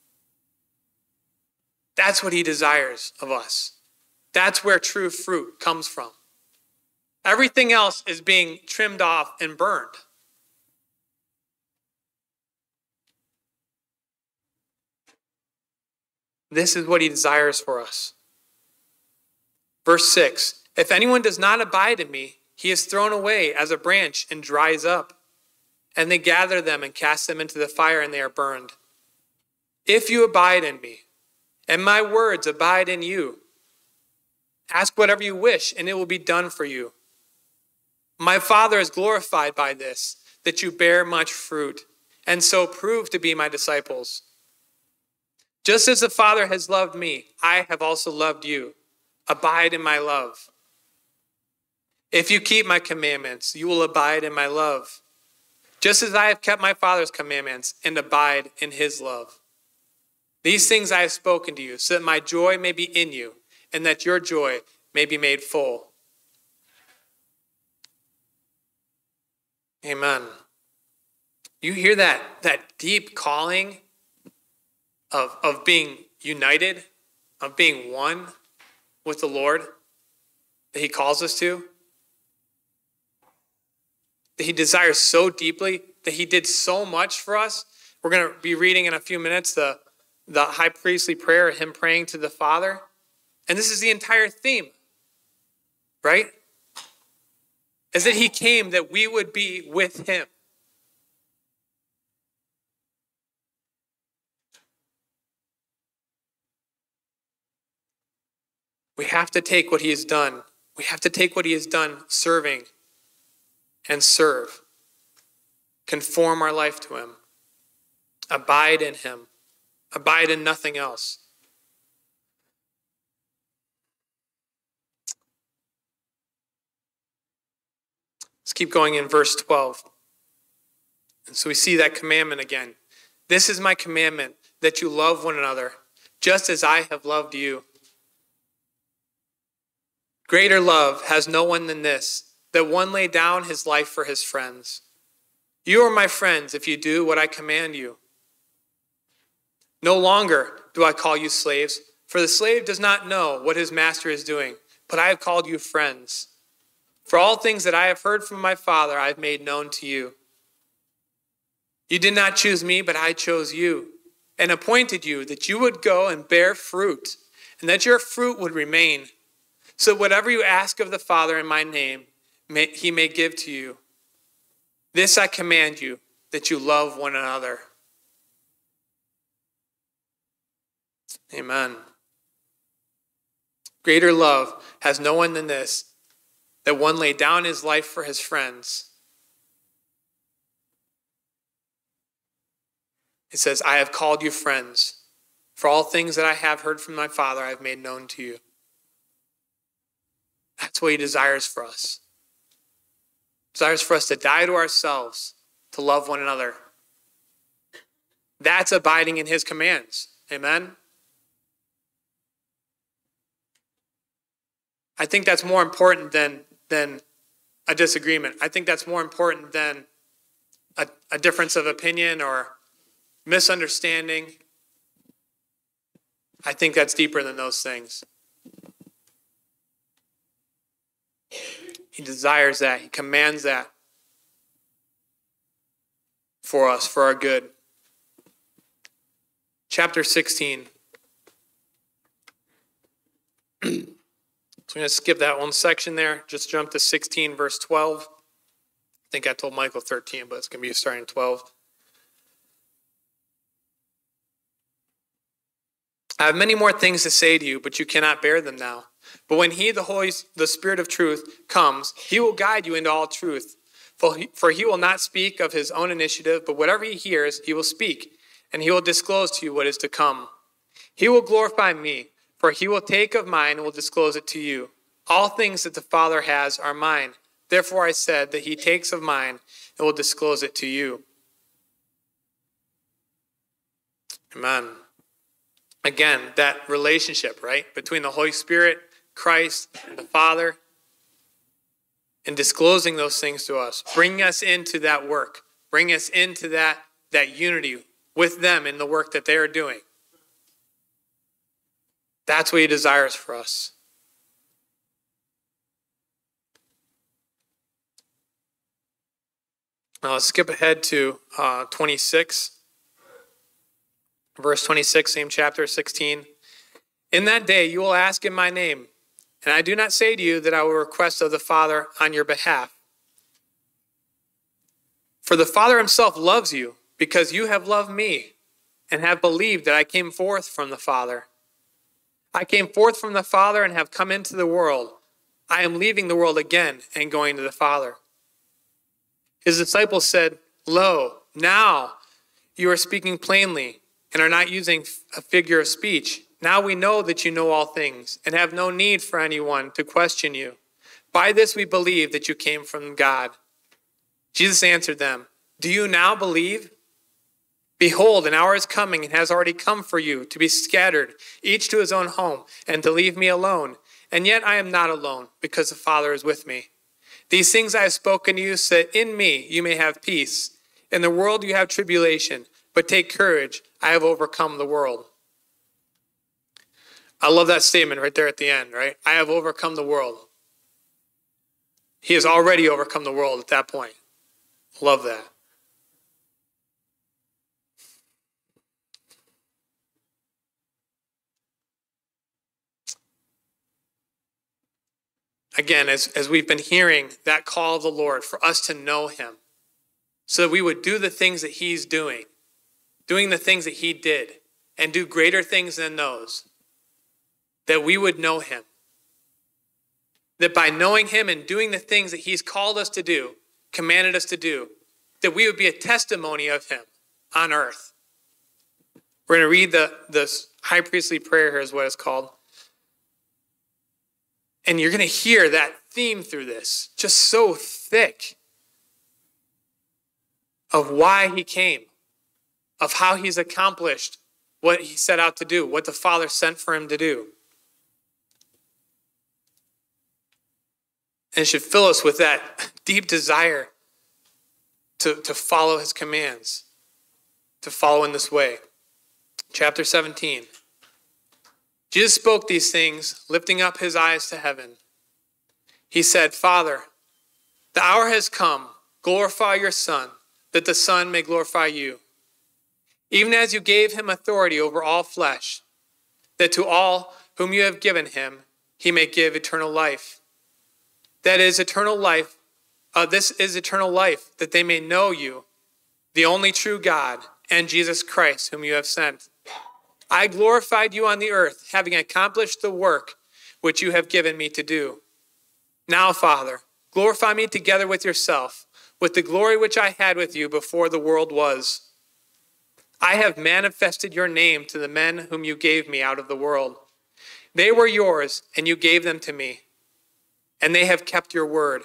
That's what he desires of us. That's where true fruit comes from. Everything else is being trimmed off and burned. This is what he desires for us. Verse six, if anyone does not abide in me, he is thrown away as a branch and dries up. And they gather them and cast them into the fire, and they are burned. If you abide in me, and my words abide in you, ask whatever you wish, and it will be done for you. My Father is glorified by this, that you bear much fruit, and so prove to be my disciples. Just as the Father has loved me, I have also loved you. Abide in my love. If you keep my commandments, you will abide in my love, just as I have kept my Father's commandments and abide in his love. These things I have spoken to you, so that my joy may be in you, and that your joy may be made full. Amen. You hear that, that deep calling of, of being united, of being one with the Lord that he calls us to? That he desires so deeply, that he did so much for us. We're going to be reading in a few minutes the, the high priestly prayer, him praying to the Father. And this is the entire theme, right? Is that he came that we would be with him. We have to take what he has done. We have to take what he has done serving and serve. Conform our life to him. Abide in him. Abide in nothing else. Let's keep going in verse twelve. And so we see that commandment again. This is my commandment, that you love one another, just as I have loved you. Greater love has no one than this, that one lay down his life for his friends. You are my friends if you do what I command you. No longer do I call you slaves, for the slave does not know what his master is doing, but I have called you friends. For all things that I have heard from my Father I have made known to you. You did not choose me, but I chose you, and appointed you that you would go and bear fruit, and that your fruit would remain. So whatever you ask of the Father in my name, may, he may give to you. This I command you, that you love one another. Amen. Greater love has no one than this, that one lay down his life for his friends. It says, I have called you friends. For all things that I have heard from my Father I have made known to you. That's what he desires for us. He desires for us to die to ourselves, to love one another. That's abiding in his commands. Amen? I think that's more important than, than a disagreement. I think that's more important than a, a difference of opinion or misunderstanding. I think that's deeper than those things. He desires that. He commands that for us, for our good. Chapter sixteen. So I'm going to skip that one section there. Just jump to sixteen, verse twelve. I think I told Michael thirteen, but it's going to be starting twelve. I have many more things to say to you, but you cannot bear them now. But when he, the Holy, the Spirit of truth, comes, he will guide you into all truth. For he, for he will not speak of his own initiative, but whatever he hears, he will speak, and he will disclose to you what is to come. He will glorify me, for he will take of mine and will disclose it to you. All things that the Father has are mine. Therefore I said that he takes of mine and will disclose it to you. Amen. Again, that relationship, right, between the Holy Spirit, Christ, and the Father, and disclosing those things to us, bringing us into that work, bringing us into that, that unity with them in the work that they are doing. That's what he desires for us. Now let's skip ahead to uh, twenty-six. Verse twenty-six, same chapter, sixteen. In that day you will ask in my name, and I do not say to you that I will request of the Father on your behalf. For the Father himself loves you, because you have loved me, and have believed that I came forth from the Father. I came forth from the Father and have come into the world. I am leaving the world again and going to the Father. His disciples said, Lo, now you are speaking plainly, and are not using a figure of speech. Now we know that you know all things, and have no need for anyone to question you. By this we believe that you came from God. Jesus answered them, Do you now believe? Behold, an hour is coming, and has already come for you, to be scattered, each to his own home, and to leave me alone. And yet I am not alone, because the Father is with me. These things I have spoken to you, so that in me you may have peace. In the world you have tribulation, but take courage, I have overcome the world. I love that statement right there at the end, right? I have overcome the world. He has already overcome the world at that point. Love that. Again, as, as we've been hearing that call of the Lord for us to know him, so that we would do the things that he's doing, doing the things that he did, and do greater things than those, that we would know him. That by knowing him and doing the things that he's called us to do, commanded us to do, that we would be a testimony of him on earth. We're going to read the, the high priestly prayer here is what it's called. And you're going to hear that theme through this, just so thick, of why he came, of how he's accomplished what he set out to do, what the Father sent for him to do. And it should fill us with that deep desire to, to follow his commands, to follow in this way. Chapter seventeen. Jesus spoke these things, lifting up his eyes to heaven. He said, Father, the hour has come. Glorify your Son, that the Son may glorify you. Even as you gave him authority over all flesh, that to all whom you have given him, he may give eternal life. That is eternal life. Uh, this is eternal life, that they may know you, the only true God, and Jesus Christ, whom you have sent. I glorified you on the earth, having accomplished the work which you have given me to do. Now, Father, glorify me together with yourself, with the glory which I had with you before the world was. I have manifested your name to the men whom you gave me out of the world. They were yours, and you gave them to me, and they have kept your word.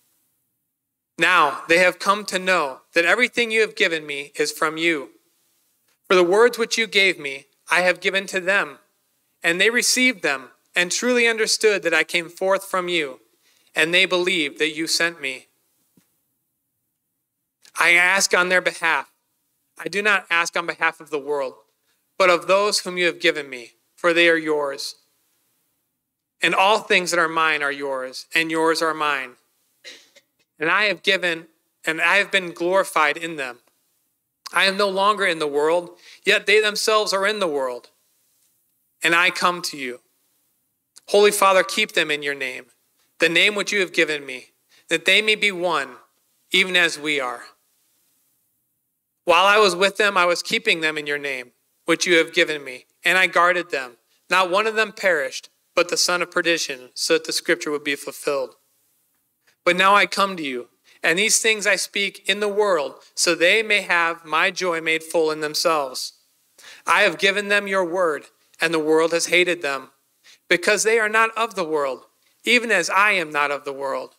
Now they have come to know that everything you have given me is from you. For the words which you gave me, I have given to them, and they received them, and truly understood that I came forth from you, and they believed that you sent me. I ask on their behalf. I do not ask on behalf of the world, but of those whom you have given me, for they are yours. And all things that are mine are yours, and yours are mine. And I have given, and I have been glorified in them. I am no longer in the world, yet they themselves are in the world. And I come to you. Holy Father, keep them in your name, the name which you have given me, that they may be one, even as we are. While I was with them, I was keeping them in your name, which you have given me, and I guarded them. Not one of them perished, but the son of perdition, so that the scripture would be fulfilled. But now I come to you, and these things I speak in the world, so they may have my joy made full in themselves. I have given them your word, and the world has hated them, because they are not of the world, even as I am not of the world.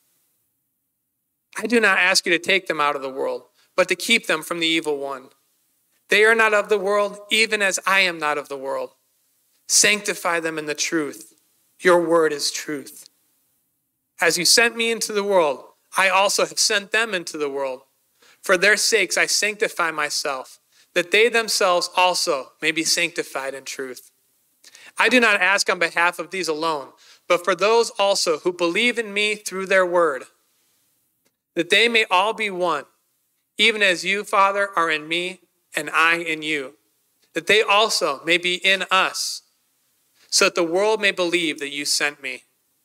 I do not ask you to take them out of the world, but to keep them from the evil one. They are not of the world, even as I am not of the world. Sanctify them in the truth. Your word is truth. As you sent me into the world, I also have sent them into the world. For their sakes I sanctify myself, that they themselves also may be sanctified in truth. I do not ask on behalf of these alone, but for those also who believe in me through their word, that they may all be one, even as you, Father, are in me and I in you, that they also may be in us, so that the world may believe that you sent me.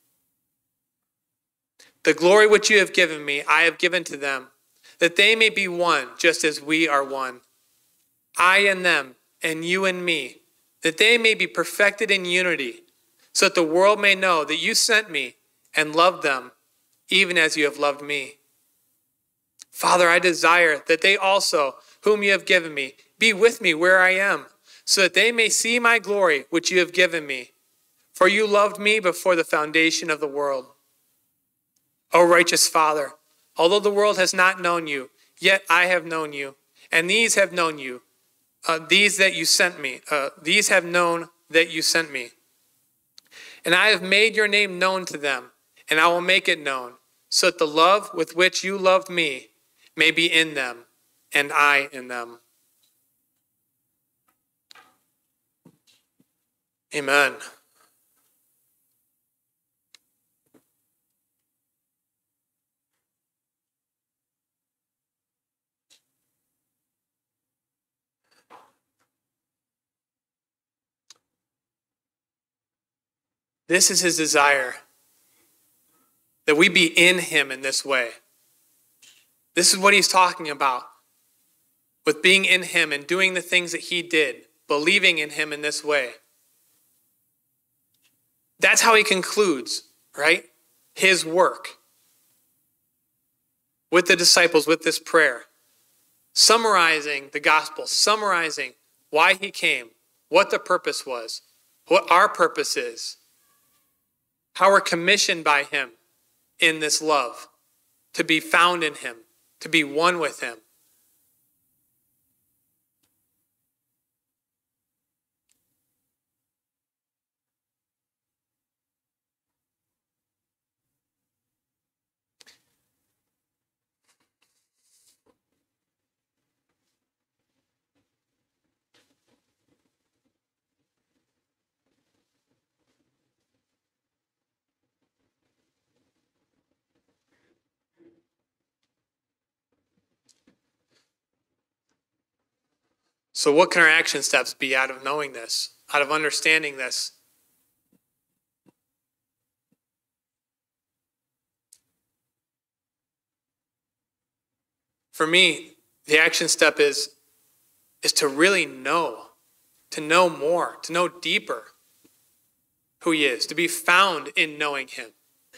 The glory which you have given me, I have given to them, that they may be one, just as we are one. I and them, and you and me, that they may be perfected in unity, so that the world may know that you sent me and loved them, even as you have loved me. Father, I desire that they also, whom you have given me, be with me where I am, so that they may see my glory which you have given me. For you loved me before the foundation of the world. O righteous Father, although the world has not known you, yet I have known you, and these have known you, uh, these that you sent me, uh, these have known that you sent me. And I have made your name known to them, and I will make it known, so that the love with which you loved me may be in them, and I in them. Amen. This is his desire, that we be in him in this way. This is what he's talking about with being in him and doing the things that he did, believing in him in this way. That's how he concludes, right? His work with the disciples, with this prayer, summarizing the gospel, summarizing why he came, what the purpose was, what our purpose is, how we're commissioned by him in this love, to be found in him, to be one with him. So what can our action steps be out of knowing this, out of understanding this? For me, the action step is, is to really know, to know more, to know deeper who he is, to be found in knowing him.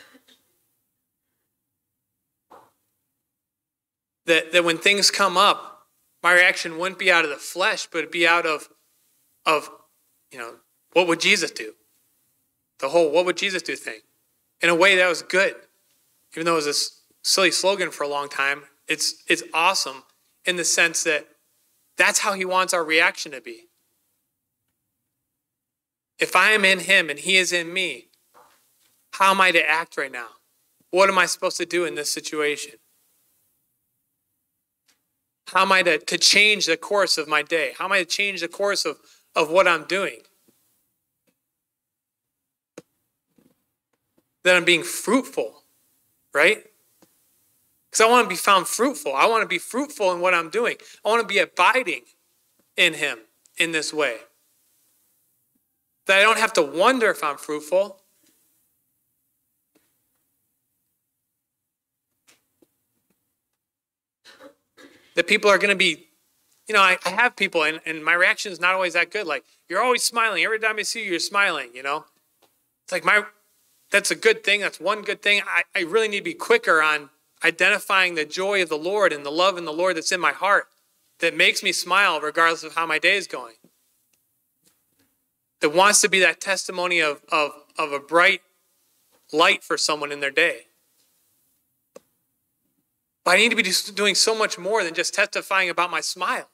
That, that when things come up, my reaction wouldn't be out of the flesh, but it'd be out of, of, you know, what would Jesus do? The whole what would Jesus do thing. In a way that was good. Even though it was this silly slogan for a long time, it's it's awesome in the sense that that's how he wants our reaction to be. If I am in him and he is in me, how am I to act right now? What am I supposed to do in this situation? How am I to, to change the course of my day? How am I to change the course of, of what I'm doing? that I'm being fruitful, right? Because I want to be found fruitful. I want to be fruitful in what I'm doing. I want to be abiding in him in this way. That I don't have to wonder if I'm fruitful. That people are going to be, you know, I, I have people, and, and my reaction is not always that good. Like, you're always smiling. Every time I see you, you're smiling, you know. It's like, my, that's a good thing. That's one good thing. I, I really need to be quicker on identifying the joy of the Lord and the love in the Lord that's in my heart that makes me smile regardless of how my day is going. That wants to be that testimony of, of, of a bright light for someone in their day. But I need to be doing so much more than just testifying about my smile.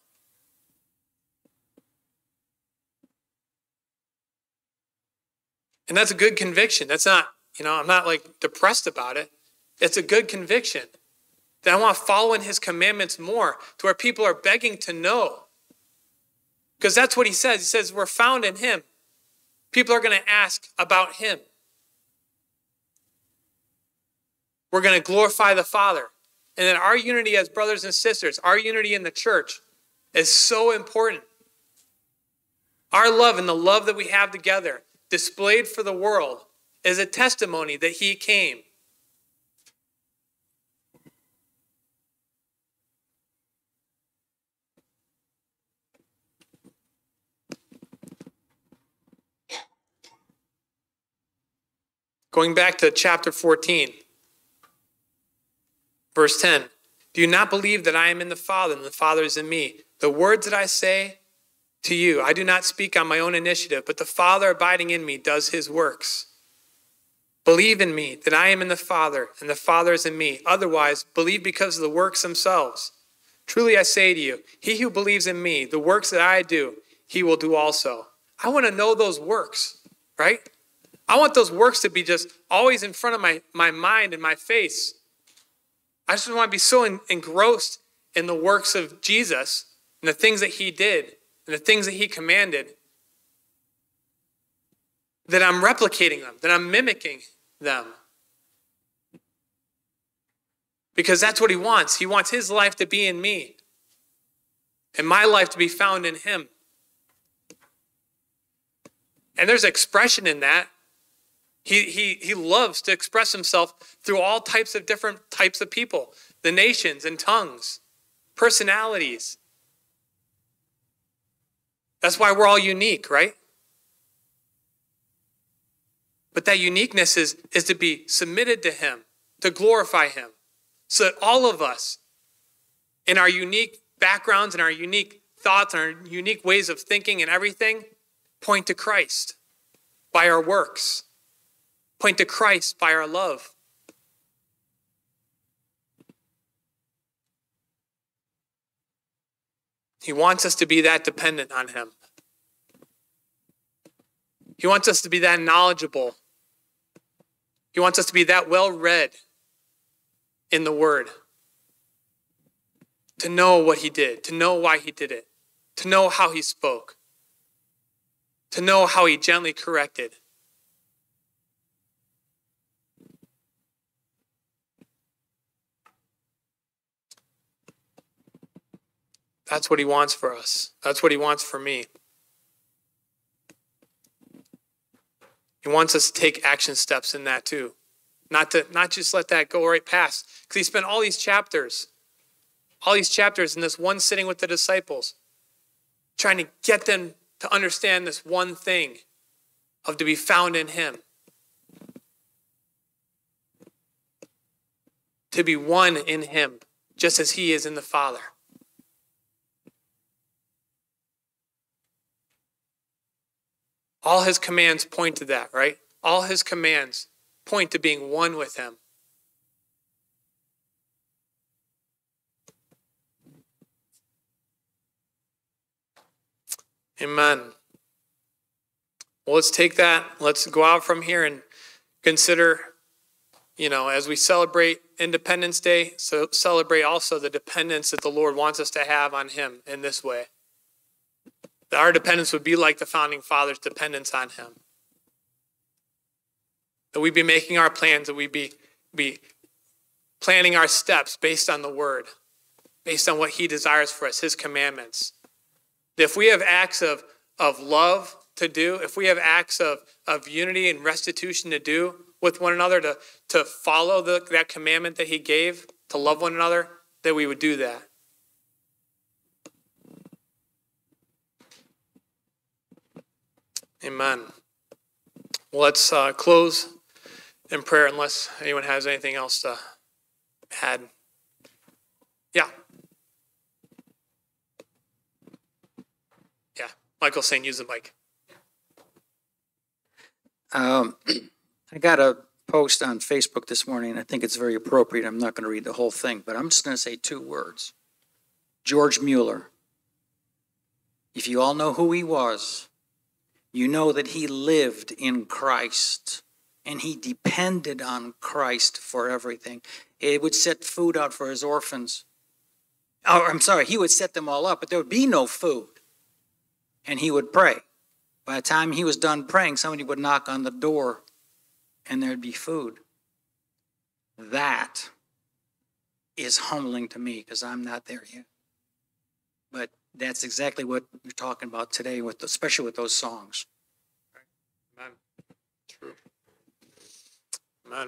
And that's a good conviction. That's not, you know, I'm not like depressed about it. It's a good conviction that I want to follow in his commandments more to where people are begging to know. Because that's what he says. He says we're found in him. People are going to ask about him. We're going to glorify the Father. And then our unity as brothers and sisters, our unity in the church is so important. Our love and the love that we have together, displayed for the world, is a testimony that he came. Going back to chapter fourteen. Verse ten, do you not believe that I am in the Father and the Father is in me? The words that I say to you, I do not speak on my own initiative, but the Father abiding in me does his works. Believe in me that I am in the Father and the Father is in me. Otherwise, believe because of the works themselves. Truly I say to you, he who believes in me, the works that I do, he will do also. I want to know those works, right? I want those works to be just always in front of my, my mind and my face. I just want to be so en- engrossed in the works of Jesus and the things that he did and the things that he commanded that I'm replicating them, that I'm mimicking them. Because that's what he wants. He wants his life to be in me and my life to be found in him. And there's expression in that. He, he, he loves to express himself through all types of different types of people, the nations and tongues, personalities. That's why we're all unique, right? But that uniqueness is, is to be submitted to him, to glorify him, so that all of us, in our unique backgrounds and our unique thoughts and our unique ways of thinking and everything, point to Christ by our works. Point to Christ by our love. He wants us to be that dependent on him. He wants us to be that knowledgeable. He wants us to be that well-read in the Word. To know what he did, to know why he did it, to know how he spoke, to know how he gently corrected. That's what he wants for us. That's what he wants for me. He wants us to take action steps in that too. Not to not just let that go right past. Because he spent all these chapters, all these chapters in this one sitting with the disciples, trying to get them to understand this one thing of to be found in him. To be one in him, just as he is in the Father. All his commands point to that, right? All his commands point to being one with him. Amen. Well, let's take that. Let's go out from here and consider, you know, as we celebrate Independence Day, so celebrate also the dependence that the Lord wants us to have on him in this way. That our dependence would be like the founding fathers' dependence on him. That we be making our plans, that we be, be planning our steps based on the word, based on what he desires for us, his commandments. That if we have acts of, of love to do, if we have acts of, of unity and restitution to do with one another, to, to follow the, that commandment that he gave, to love one another, that we would do that. Amen. Well, let's uh, close in prayer unless anyone has anything else to add. Yeah. Yeah. Michael's saying use the mic. Um, I got a post on Facebook this morning. I think it's very appropriate. I'm not going to read the whole thing, but I'm just going to say two words. George Mueller. If you all know who he was, you know that he lived in Christ and he depended on Christ for everything. He would set food out for his orphans. Oh, I'm sorry, he would set them all up, but there would be no food. And he would pray. By the time he was done praying, somebody would knock on the door and there'd be food. That is humbling to me because I'm not there yet. But that's exactly what you're talking about today, with especially with those songs. Amen. True. Amen.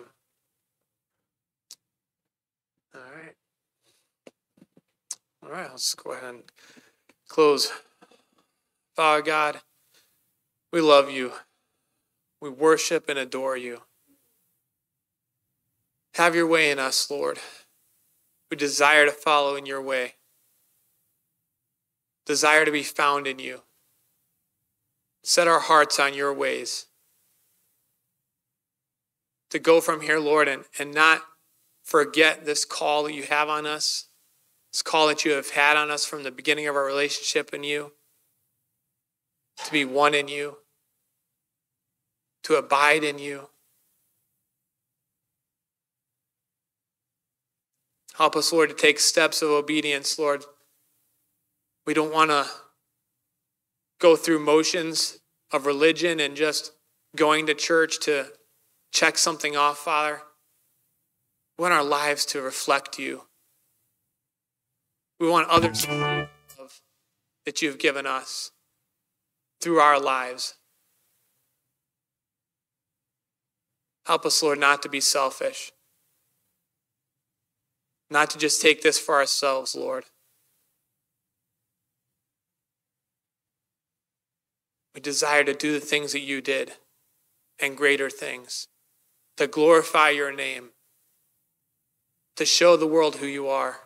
All right. All right, let's go ahead and close. Father God, we love you. We worship and adore you. Have your way in us, Lord. We desire to follow in your way. Desire to be found in you. Set our hearts on your ways. To go from here, Lord, and, and not forget this call that you have on us, this call that you have had on us from the beginning of our relationship in you, to be one in you, to abide in you. Help us, Lord, to take steps of obedience, Lord. We don't want to go through motions of religion and just going to church to check something off, Father. We want our lives to reflect you. We want others to see the love that you've given us through our lives. Help us, Lord, not to be selfish. Not to just take this for ourselves, Lord. We desire to do the things that you did and greater things, to glorify your name, to show the world who you are.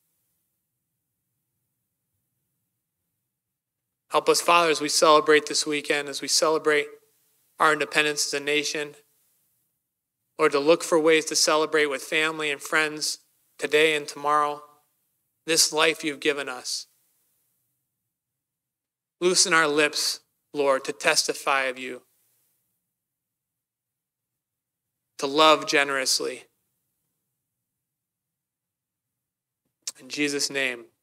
Help us, Father, as we celebrate this weekend, as we celebrate our independence as a nation, Lord, to look for ways to celebrate with family and friends today and tomorrow, this life you've given us. Loosen our lips, Lord, to testify of you, to love generously. In Jesus' name.